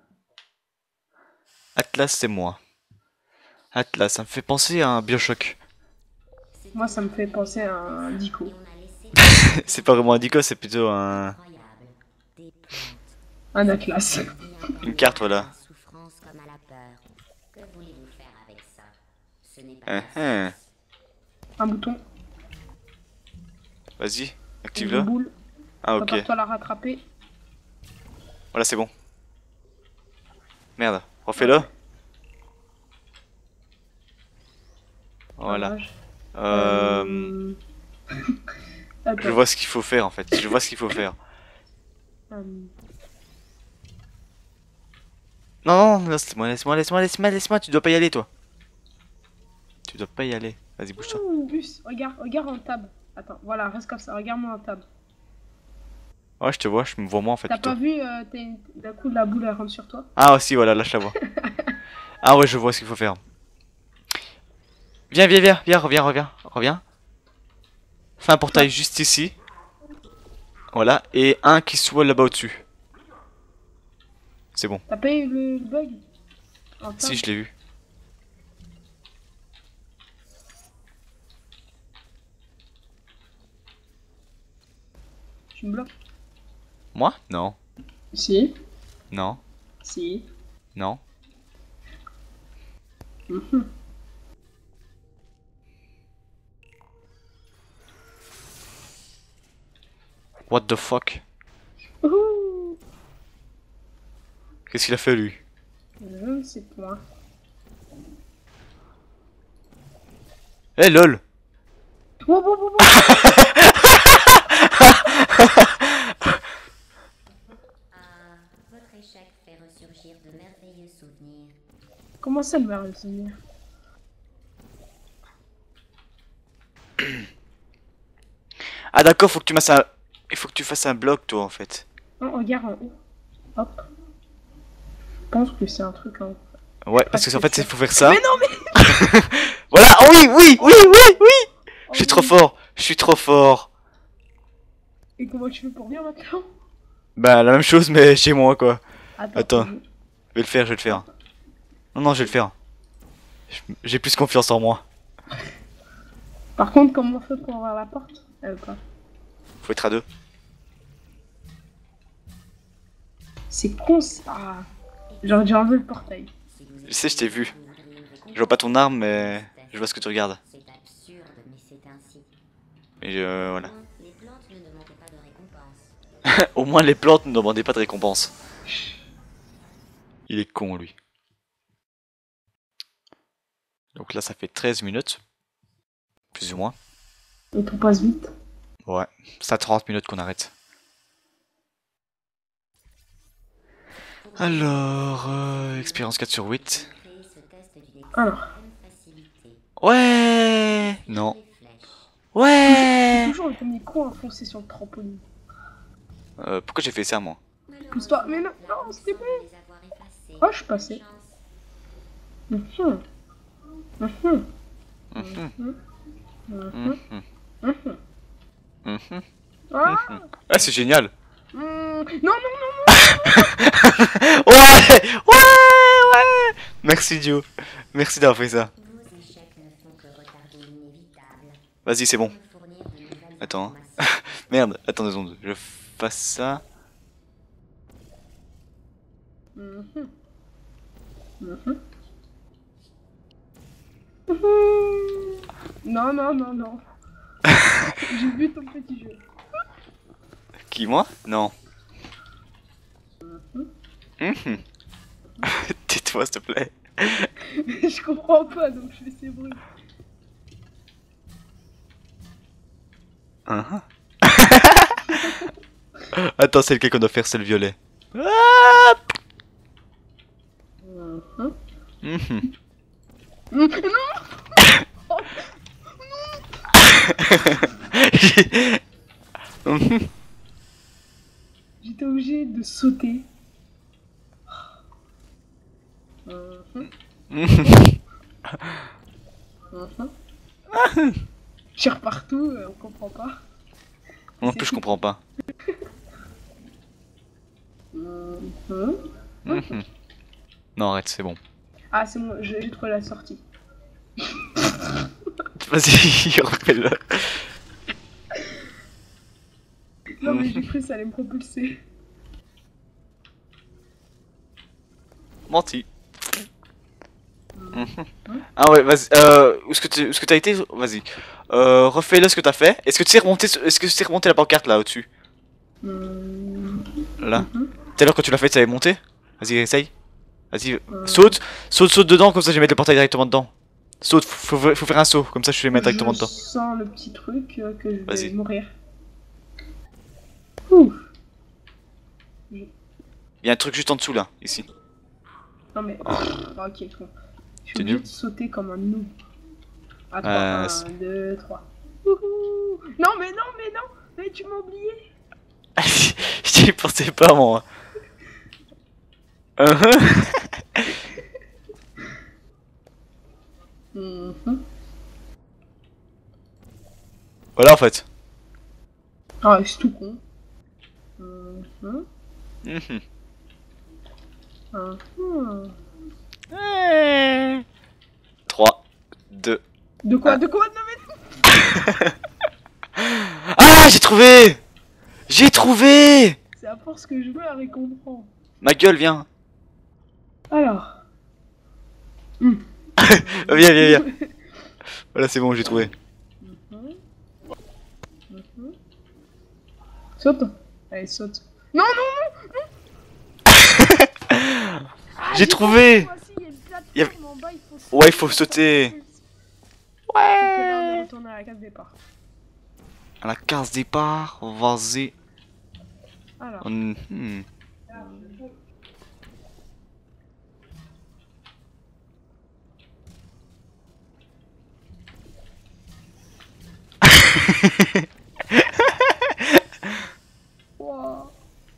Atlas, c'est moi. Atlas, ça me fait penser à un Bioshock. Moi, ça me fait penser à un dico. Et on a laissé C'est pas vraiment un Dico, c'est plutôt un... incroyable. Des plantes. Un atlas. Une carte, voilà. À la souffrance comme à la peur. Que voulez-vous faire avec ça? Ce n'est pas Hein, facile. hein. Un bouton. Vas-y, Une active-le. boule. Ah, ok. Prépare-toi à la rattraper. Voilà, c'est bon. Merde, refais-le. Voilà. Dommage. Euh... Attends. Je vois ce qu'il faut faire en fait. Je vois ce qu'il faut faire. Euh, Non, non, laisse-moi, laisse-moi, laisse-moi, laisse-moi, laisse-moi. Tu dois pas y aller, toi. Tu dois pas y aller. Vas-y, bouge-toi. ouh, bus, regarde, regarde en tab. Attends, voilà, reste comme ça, regarde-moi en tab. Ouais, je te vois, je me vois moi en fait. T'as Plutôt. pas vu, euh, t'es- d'un coup la boule elle rentre sur toi? Ah, aussi, voilà, là je la vois. Ah, ouais, je vois ce qu'il faut faire. Viens, viens, viens, viens, reviens, reviens, reviens. Fais un portail juste ici. Voilà, et un qui soit là-bas au-dessus. C'est bon. T'as pas eu le bug? En tab? Si, je l'ai eu. Tu me bloques? Moi? Non. Si. Non. Si. Non. Mhm. What the fuck? Ouh. Qu'est-ce qu'il a fait lui? Je ne sais pas. Eh lol! Wow, wow, wow, wow. Ah, votre échec fait ressurgir de merveilleux souvenirs. Comment ça le verre le souvenir? Ah d'accord, faut que tu fasses un... Il faut que tu fasses un bloc toi en fait. Non, regarde en haut. Hop. Je pense que c'est un truc en haut. Ouais, parce que en fait il faut faire ça. Mais non, mais. Voilà, oh oui, oui, oui, oui, oui. Oh, Je suis trop oui. fort, je suis trop fort. Et comment tu fais pour venir maintenant? Bah la même chose mais chez moi quoi. Attends. Attends. Je vais le faire, je vais le faire. Non, non, je vais le faire. Je- J'ai plus confiance en moi. Par contre, comment on fait pour ouvrir la porte? Euh, quoi? Faut être à deux. C'est con ça. Ah. J'aurais déjà enlevé le portail. Si vous Je sais, je t'ai vu. vous voudriez une récompense, Je vois pas ton arme mais je vois ce que tu regardes. c'est absurde, mais c'est ainsi. Et je... voilà. Non, les plantes ne demandaient pas de récompense. Au moins les plantes ne demandaient pas de récompense. Il est con lui. Donc là ça fait treize minutes. Plus ou moins. Et tout passe vite. Ouais. C'est à trente minutes qu'on arrête. Alors... Euh, expérience quatre sur huit. Créer ce test du découvert Alors. même facilité. Ouais. Non. Les flèches. J'ai Ouais. toujours le premier con à foncer sur le trampoline. Euh, pourquoi j'ai fait ça moi? Pousse-toi. Mais non, non, s'il te plaît. Les avoir effacés. Oh, je suis passé. Chance. Mhm. Mhm. Mhm. Mhm. Mhm. Mhm. Mhm. Ah. Ah c'est génial. Mhm. Non, non, non. Ouais. Ouais. Ouais. Merci Dio. Merci d'avoir fait ça. Vos échecs ne font que retarder l'inévitable. Vas-y c'est bon. Me fournir de nouvelles Attends. informations. Merde. Attends deux secondes. Je fasse ça. Mhm. Mhm. Mhm. Non, non, non, non. J'ai vu ton petit jeu. Qui moi? Non. Mhm. Tais-toi s'il te plaît. Je comprends pas, donc je fais ces bruits. Mhm. Attends, c'est lequel qu'on doit faire, c'est le violet. Ah. Mhm. Mhm. Mhm. Non. Mhm. J'étais obligé de sauter. Mhm. Mhm. Mhm. Je tire partout, euh, on comprend pas. Non plus je comprends pas. Mhm. Mhm. Non arrête, c'est bon. Ah, c'est moi, j'ai j'ai trouvé la sortie. Vas-y, refais-le. Non, mais j'ai cru que ça allait me propulser. Menti. Mhm. Ah ouais, vas-y. Euh, où est-ce que tu, où est-ce que t'as été? Vas-y. Euh, refais-le ce que t'as fait. Est-ce que tu sais remonter, est-ce que tu sais remonter la pancarte là au-dessus? Mhm. Là. Mhm. Tout à l'heure quand tu l'as fait, ça avait monté? Vas-y, essaye. Vas-y, Euh, saute, saute, saute dedans, comme ça je vais mettre le portail directement dedans. Saute, faut, faut, faut faire un saut, comme ça je vais les mettre directement je dedans. sens le petit truc euh, que je vais Vas-y. mourir. Ouh. Il y a un truc juste en dessous là, ici. Non mais... Ah, ok, con. Je suis T'es obligé nul. de sauter comme un noob. À trois, Euh, un, c'est- deux, trois. Wouhou. Non mais non, mais non. Mais tu m'as oublié. J'y pensais pas moi. Uh-huh. Mhm. Voilà en fait. Ah, c'est tout con. Mhm. Mhm. Mhm. trois, deux. De quoi, Ah. de quoi? Non mais... Ah, j'ai trouvé. J'ai trouvé. C'est à force que je meurs et comprends. Ma gueule, viens. Alors. Hmm. Euh, Viens, viens, viens. Voilà, c'est bon, j'ai trouvé. Mhm. Mhm. Saute. Allez, saute. Non, non, non, non. Ah, J'ai trouvé. compris, moi aussi, il y a une plateforme Il y a- en bas, il faut sauter. Ouais, il faut sauter. Sauf que là, on est retourné à la case départ. À la case départ, vas-y. Alors. On- hmm. Wow.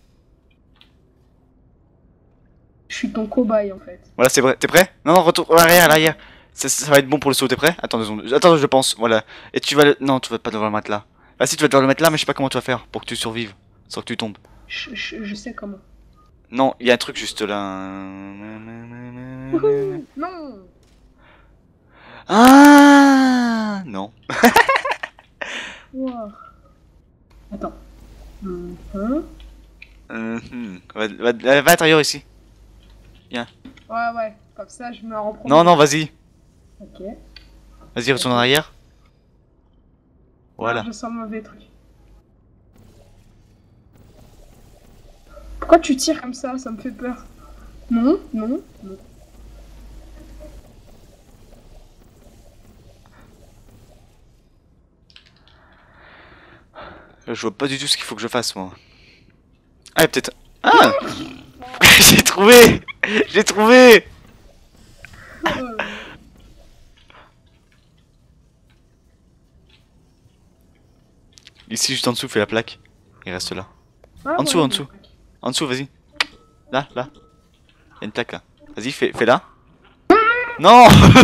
Je suis ton cobaye en fait. Voilà, c'est vrai. T'es prêt? Non, non, retourne à l'arrière, à l'arrière. Ça, ça va être bon pour le saut, t'es prêt? Attends deux secondes. Attends, je pense. Voilà. Et tu vas le... Non, tu vas pas devoir le mettre là. Ah si, tu vas devoir le mettre là, mais je sais pas comment tu vas faire pour que tu survives. Sans que tu tombes. Je, je, je sais comment. Non, il y a un truc juste là. Wouhou. Non. Ah non. Wow. Attends. Mhm. Euh, hmm. va, va, va à l'intérieur ici. Ouais, ouais. Comme ça, je me rends premier. Non, non, vas-y. Ok. Vas-y, retourne en arrière. Voilà. Ah, je sens le mauvais truc. Pourquoi tu tires comme ça? Ça me fait peur. Non, non, non. Je vois pas du tout ce qu'il faut que je fasse, moi. Ah, peut-être... Ah j'ai trouvé. J'ai trouvé. Euh, Ici, juste en dessous, fais la plaque. Il reste là. ah, En dessous, ouais, en dessous. En dessous, vas-y. Là, là. Il y a une plaque là. Vas-y, fais, fais là. Non.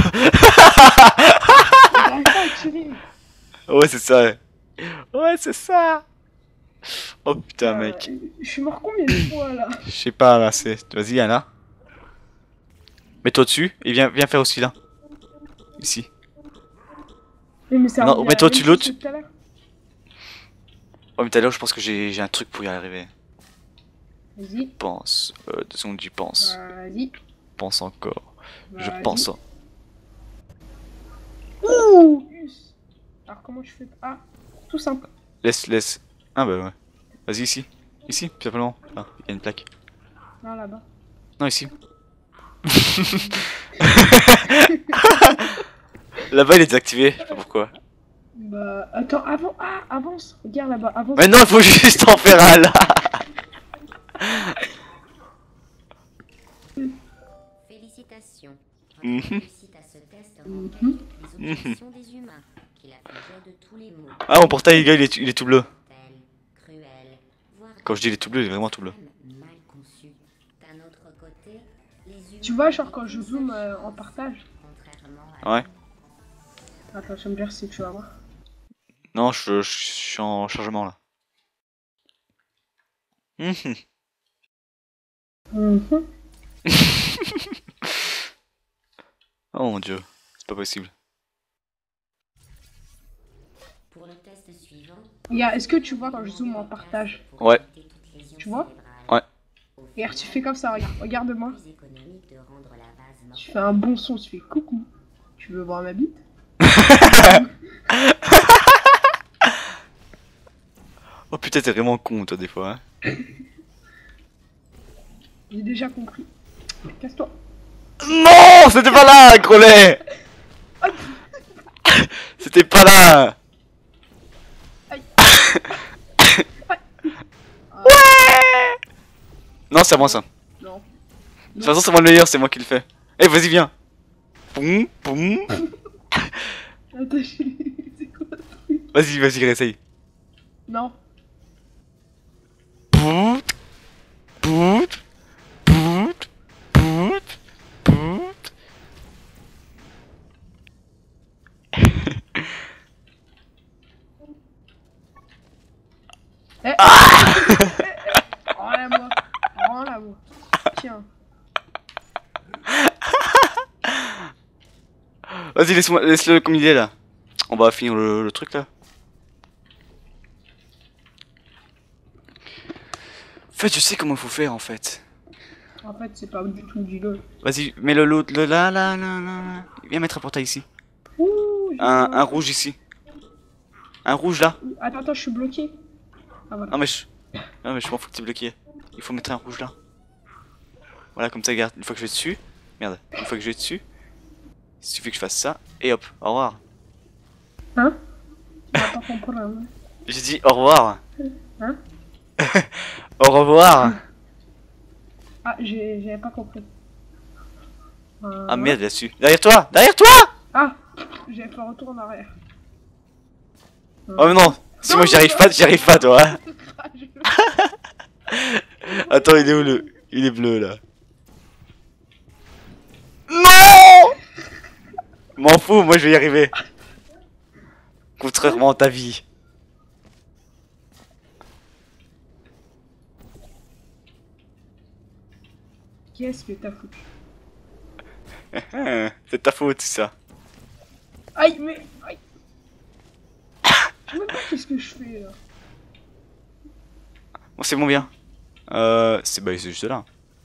J'arrive pas à tirer. Ouais, c'est ça. Ouais, ouais c'est ça. Oh putain, Euh, mec. Je suis mort combien de fois là? Je sais pas là, c'est. Vas-y, viens là. Mets-toi dessus et viens, viens faire aussi là. Ici. Mais, mais ça Non, revient à mets-toi la même dessus, l'autre. chose que tout à l'heure. Oh, mais tout à l'heure, je pense que j'ai j'ai un truc pour y arriver. Vas-y, Pense. Euh, deux secondes, j'y pense. vas-y. Pense encore. Je vas-y. pense. Ouh yes. Alors comment je fais? Ah, tout simple. Laisse, laisse. Ah bah ouais. Vas-y, ici. Ici, tout simplement. Là, il y a une plaque. Non, là-bas. Non, ici. Là-bas, il est désactivé. Je sais pas pourquoi. Bah, attends, avant, ah, avance. Regarde là-bas, avance. Mais non, il faut juste en faire un là. Félicitations. Mhm. Votre réussite à ce test Mhm. recueille les objections des humains, qui la faisaient de tous les maux. Ah, mon portail, les gars, il est, il est tout bleu. Telle, cruelle, voire Quand je dis il est tout bleu, il est vraiment tout bleu. même mal conçu. D'un autre côté, les humains Tu vois, genre quand je zoome euh, en partage. contrairement à Ouais. Attends, je vais me dire si tu vas voir. Non, je, je suis en chargement là. Mhm. Mhm. Oh mon dieu, c'est pas possible. Pour le test suivant, Regarde, est-ce que tu vois quand je zoome en partage? Ouais. Tu vois? Ouais. Regarde, tu fais comme ça, regarde. Regarde-moi. plus économique de rendre la base Tu fais un bon son, tu fais coucou. Tu veux voir ma bite? Oh putain, t'es vraiment con toi des fois. Hein. J'ai déjà compris. Casse-toi. Non, c'était pas là, gros lait. C'était pas là. Aïe. Ouais. Non, c'est à moi ça. Non. De toute façon, c'est moi le meilleur, c'est moi qui le fais. Eh, vas-y, viens. Poum, poum. Attends, c'est quoi ce truc? Vas-y, vas-y, réessaye. Non. Pout, pout, pout, pout, pout. Eh. Rends-la-moi. Rends-la-moi. Tiens. Vas-y, laisse-moi, laisse-le comme il est là. On va finir le, le truc là. En fait, je sais comment il faut faire en fait. En fait, c'est pas du tout du lol. Vas-y, mets le l'autre, le là, là, là, là, là. Viens mettre un portail ici. Ouh, j'ai Un, pas- un rouge ici. Un rouge là. Attends, attends, je suis bloqué. Ah voilà. Non mais je, non mais je m'en fous que t'es bloqué. Il faut mettre un rouge là. Voilà, comme ça, regarde. Une fois que je vais dessus, merde. Une fois que je vais dessus, il suffit que je fasse ça et hop. Au revoir. Hein? On va pas comprendre. Hein? J'ai dit au revoir. Hein? Au revoir. Ah, j'ai- j'avais pas compris. Euh, Ah merde, là-dessus. Derrière toi, derrière toi. Ah, j'avais fait un retour en arrière. Oh mais non. Si moi j'y arrive pas, j'y arrive pas toi. Attends, il est où le... Il est bleu là. Non. M'en fous, moi je vais y arriver. Contrairement à ta vie. Qu'est-ce que t'as foutu? C'est ta faute ça. Aïe, mais. Aïe. Je sais même pas qu'est-ce que je fais là. Bon c'est bon bien. Euh... C'est bah c'est juste là.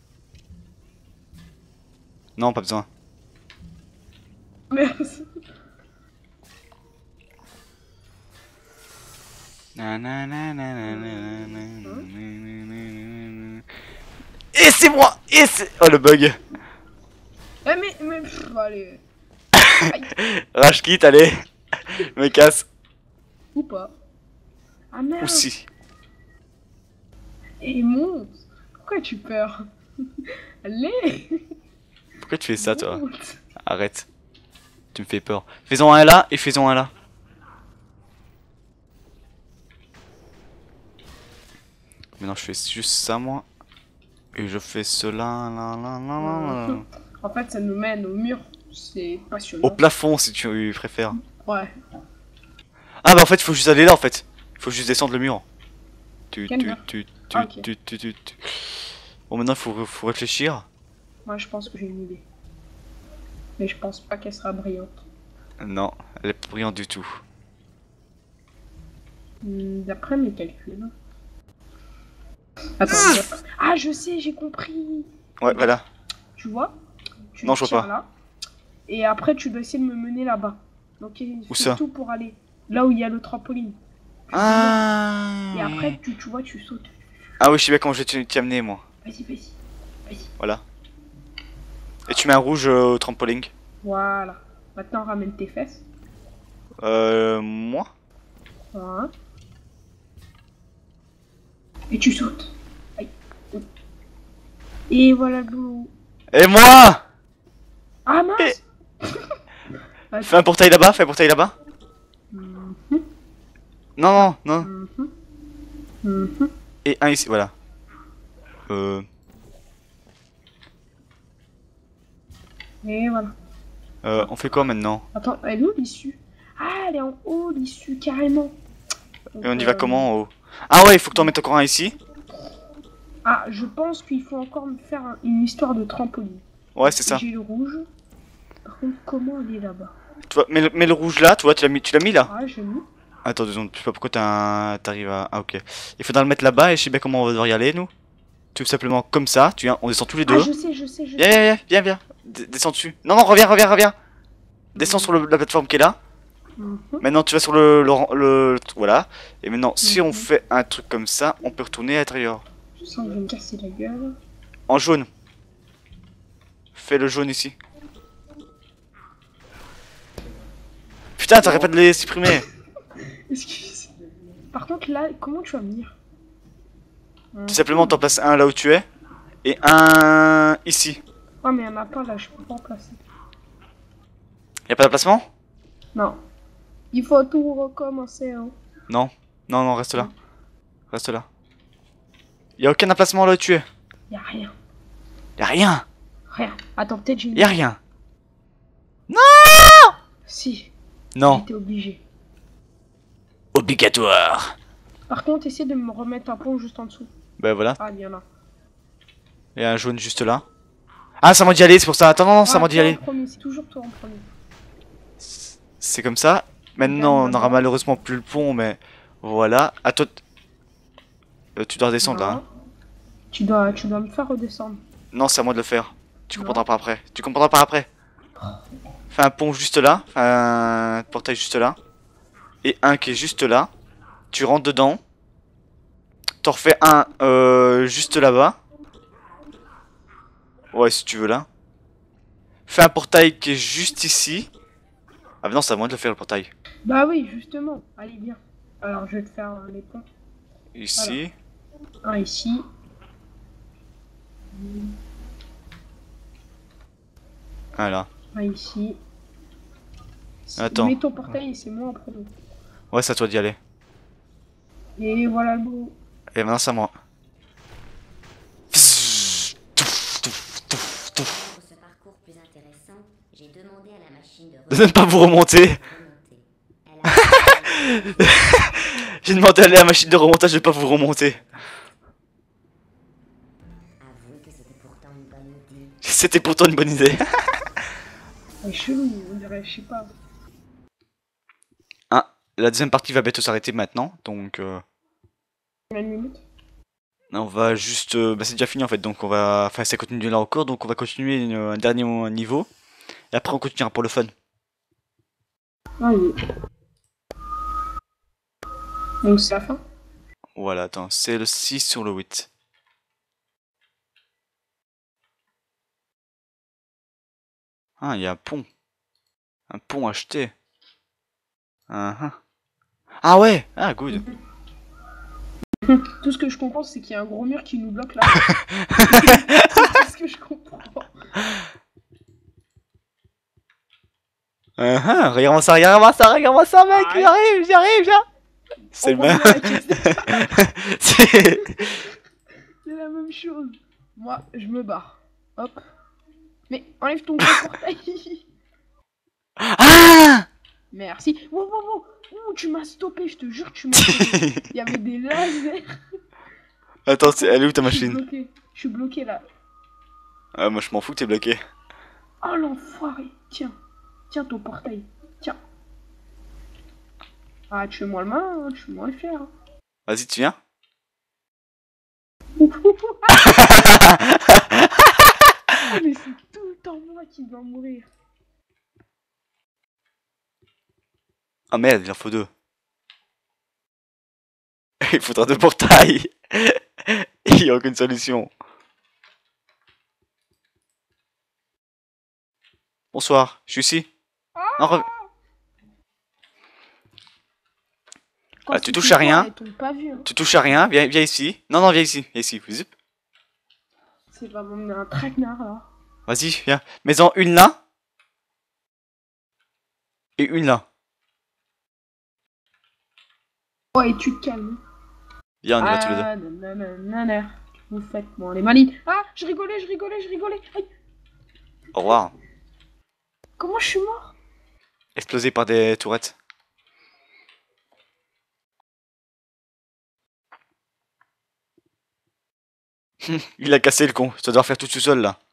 Non, pas besoin. Merde. Et c'est moi. Et c'est... Oh le bug. Eh, mais. mais pff, allez. Rage quitte, allez. Me casse. Ou pas. Ah merde. Ou si. Et monte. Pourquoi tu peurs? Allez. Pourquoi tu fais ça toi? Monte. Arrête. Tu me fais peur. Faisons un là et faisons un là. Maintenant je fais juste ça moi. Et je fais cela là là là là là. En fait, ça nous mène au mur. C'est passionnant. Au plafond si tu préfères. Ouais. Ah bah en fait il faut juste aller là en fait. Il faut juste descendre le mur. Tu Quel tu mur? tu tu Ah, ok. tu tu tu tu. Bon maintenant il faut, faut réfléchir. Moi, je pense que j'ai une idée. Mais je pense pas qu'elle sera brillante. Non, elle est pas brillante du tout. Hmm, D'après mes calculs. Attends. je- Ah, je sais, j'ai compris. Ouais voilà. Tu vois? Tu Non, je vois tires pas. là. Et après, tu dois essayer de me mener là-bas. Donc, il Où faut ça? tout pour aller là où il y a le trampoline. Ah. Et après, tu, tu vois, tu sautes. Ah oui je sais bien comment je vais t'y t'y amener moi. Vas-y, vas-y. Vas-y. Voilà. Et tu mets un rouge euh, au trampoline. Voilà. Maintenant, ramène tes fesses. Euh moi? Voilà. Et tu sautes. Aïe. Et voilà le boulot. Et moi? Ah mince. Fais un portail là-bas, fais un portail là-bas. Mhm, Non, non, non. mhm, mhm. Et un ici, voilà. Euh... Et voilà. Euh, on fait quoi maintenant? Attends, elle est où l'issue? Ah, elle est en haut, l'issue, carrément. Et on y va Euh, comment en haut? Ah ouais, il faut que t'en mettes encore un ici. Ah, je pense qu'il faut encore me faire un- une histoire de trampoline. Ouais, c'est ça. J'ai le rouge. Par contre, comment aller là-bas? Tu vois, mets le, mets le rouge là, tu vois, tu l'as mis, tu l'as mis là. Ah, j'ai mis. Attends deux secondes, je sais pas pourquoi t'as un- t'arrives à... Ah ok. Il faudra le mettre là-bas et je sais bien comment on va devoir y aller nous. Tout simplement comme ça, tu viens, on descend tous les Ah, deux. je sais, je sais, je Viens, sais. viens, viens, viens, viens. D- Descends dessus. Non, non, reviens, reviens, reviens. Descends sur le- la plateforme qui est là. Mhm. Maintenant tu vas sur le... le, le- voilà. Et maintenant, si on Mhm. fait un truc comme ça, on peut retourner à l'intérieur. Je sens que je vais me casser la gueule. En jaune. Fais le jaune ici. Putain, t'arrêtes pas de les supprimer. Excuse. Par contre, là, comment tu vas venir? Tout simplement, t'en places un là où tu es. Et un ici. Ah, mais il y en a pas là, je peux pas en placer. Y'a pas d'emplacement? Non. Il faut tout recommencer. Hein. Non. Non, non, reste là. Reste là. Y'a aucun emplacement là où tu es. Y a rien. Y'a rien. Rien. Attends, peut-être j'ai une. Y'a rien. Si. Non. J'étais obligé. Obligatoire. Par contre, essaie de me remettre un pont juste en dessous. Ben voilà. Ah, il y en a. Et un jaune juste là. Ah, ça m'a dit aller, c'est pour ça. Attends, non, non, ça Ah, m'a dit toi en aller. premier, c'est toujours toi en premier. C'est comme ça. Maintenant, on aura malheureusement plus le pont, mais voilà. À toi. Euh, tu dois redescendre là. Non. Hein. Tu dois, tu dois me faire redescendre. Non, c'est à moi de le faire. Tu Non. comprendras pas après. Tu comprendras pas après. Fais un pont juste là. Fais un portail juste là. Et un qui est juste là. Tu rentres dedans. T'en refais un euh, juste là-bas. Ouais, si tu veux là. Fais un portail qui est juste ici. Ah mais non, c'est à moi de le faire le portail. Bah oui, justement. Allez, viens. Alors, je vais te faire euh, les ponts. Ici. Un ici. Voilà. Un ici. Attends. Mets ton portail et c'est moi en premier. Ouais, c'est à toi d'y aller. Et voilà le beau. Et maintenant, c'est à moi. Pour ce parcours plus intéressant, j'ai demandé à la machine de De ne pas vous remonter. remonter. Elle a J'ai demandé à la machine de remontage de pas vous remonter. avoué que c'était pourtant une bonne idée. C'était pourtant une bonne idée. C'est chelou, on dirait, je sais pas. Ah, la deuxième partie va bientôt s'arrêter maintenant, donc euh, Combien de minutes? on va juste, euh, bah c'est déjà fini en fait, donc on va, enfin ça continue là encore, donc on va continuer une- un dernier niveau, et après on continuera pour le fun. Ah oui. Donc c'est la fin? Voilà, attends, c'est le six sur le huit. Ah, il y a un pont. Un pont acheté. Ah, ah. Ah ouais, ah good. Tout ce que je comprends, c'est qu'il y a un gros mur qui nous bloque là. C'est tout ce que je comprends. Ah, ah, regarde-moi ça, regarde-moi ça, regarde-moi ça mec, Aïe. j'arrive, j'arrive, j'arrive. C'est le On voit même. bien la caisse de- C'est... C'est la même chose. Moi, je me barre. Hop. Mais enlève ton gros portail. Ah. Merci. Wow, wow, wow. Ouh, tu m'as stoppé, je te jure, tu m'as stoppé. Il y avait des lasers. Attends, c'est... elle est où ta Je suis machine? bloqué. Je suis bloqué là. Ah, moi je m'en fous que t'es bloqué. Oh l'enfoiré. Tiens. Tiens ton portail. Tiens. Ah, tu fais moi le main, hein, tu fais moi le faire. hein. Vas-y, tu viens. Ouf, ouf, ouf. Ah, mais c'est tout le temps moi qui dois mourir. Ah merde, il en faut deux. Il faudra deux portails. Il n'y a aucune solution. Bonsoir, je suis ici. Non, re- Quand Ah, tu c'est touches tout à rien. toi, ils t'ont pas vu, hein. Tu touches à rien, viens, viens ici. Non, non, viens ici, viens ici. Zip. C'est pas bon, un traquenard là. Vas-y, viens. Mets-en une là. Et une là. Oh, et tu te calmes. Viens, on y va tous les deux. Ah, nanana. Vous faites moi les malines. Ah, je rigolais, je rigolais, je rigolais. Aïe. Au revoir. Comment je suis mort? Explosé par des tourettes. Il a cassé le con. Tu dois devoir faire tout tout seul là.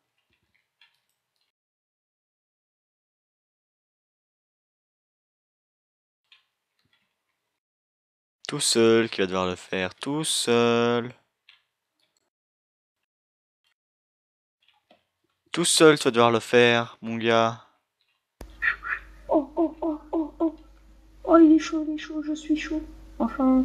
Tout seul, qui va devoir le faire tout seul. Tout seul, tu vas devoir le faire, mon gars. Oh, oh, oh, oh, oh. Oh, il est chaud, il est chaud, je suis chaud. Enfin.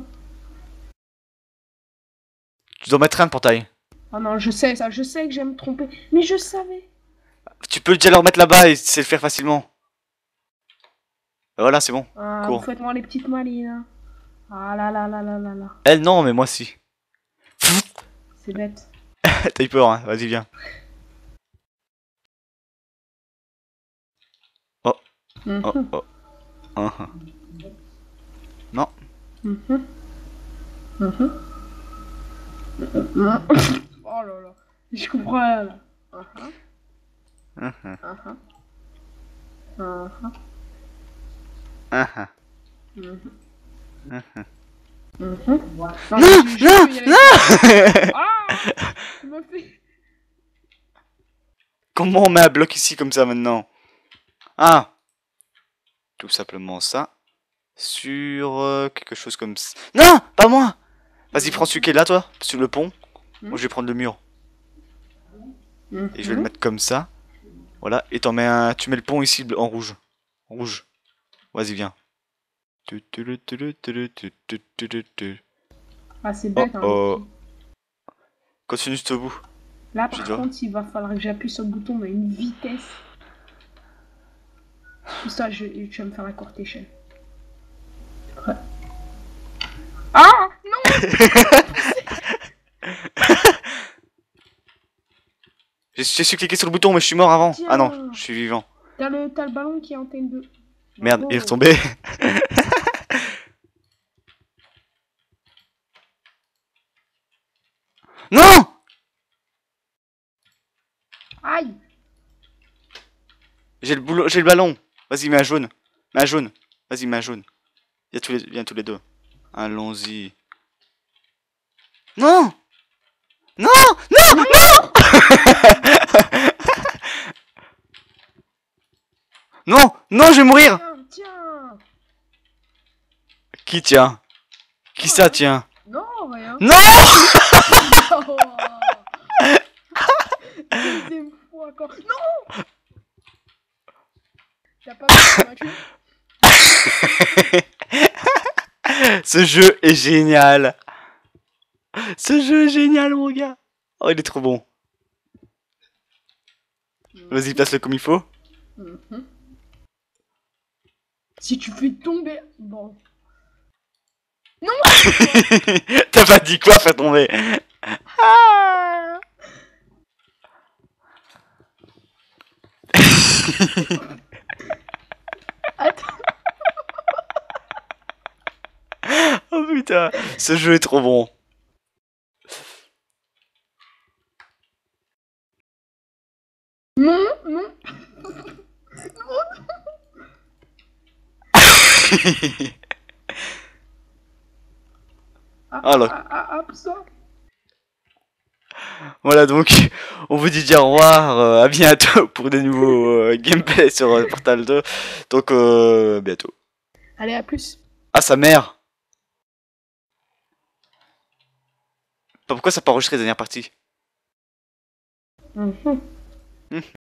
Tu dois mettre un portail. Ah non, je sais ça, je sais que j'aime me tromper. Mais je savais. Tu peux déjà le remettre là-bas et c'est le faire facilement. Voilà, c'est bon. Ah, Cours. vous faites-moi les petites malines. Hein. Ah là là là là là là. Elle, non, mais moi si. C'est bête. T'as eu peur, hein. Vas-y, viens. Oh, Mhm. oh, oh. Uh-huh. Non. Mhm. Mhm. Oh là là. Je comprends rien là. Uh-huh. Uh-huh. Uh-huh. Uh-huh. Uh-huh. Mhm. Uh-huh. Mhm. Non, Non, je- je non, peux y aller. non. Ah, tu m'as fait. Comment on met un bloc ici comme ça maintenant? Ah, tout simplement ça. Sur euh, quelque chose comme ça. Non, pas moi. Vas-y, prends celui qui est là, toi, sur le pont. Moi, je vais prendre le mur. Et je vais le mettre comme ça. Voilà, et t'en mets un... Tu mets le pont ici en rouge. En rouge. Vas-y, viens. Ah, c'est Oh, bête, hein. oh. Continue jusqu'au bout. Là, Je par dois. contre, il va falloir que j'appuie sur le bouton, mais à une vitesse. Tout ça, je, tu vas me faire la courte échelle. Ouais. Ah non. J'ai j'ai su cliquer sur le bouton, mais je suis mort avant. Tiens. Ah non, je suis vivant. T'as le, t'as le ballon qui est antenne deux. Merde, Bravo. il est retombé. Non. Aïe. J'ai le boulot, j'ai le ballon. Vas-y, mets un jaune. Mets un jaune. Vas-y, mets un jaune. Viens tous les, viens tous les deux. Allons-y. Non. Non. Non. Non. Non. Non, je vais mourir. Tiens, tiens. Qui tient? Qui ça tient? Non, rien. Non. Oh. Deuxième fois encore. Non. T'as pas pu Ce jeu est génial. Ce jeu est génial, mon gars. Oh, il est trop bon. Vas-y, place-le comme il faut. Mhm. Si tu fais tomber... Bon. Non. T'as pas dit quoi, faire tomber? Ah. Attends. Oh putain, ce jeu est trop bon. Non, non. Ah, Alors. ah, ah, ah, ça. Voilà, donc on vous dit déjà au revoir, euh, à bientôt pour des nouveaux euh, gameplays sur euh, Portal deux. Donc euh, bientôt. Allez, à plus. Ah, sa mère. Pourquoi ça n'a pas enregistré les dernières parties? Mhm.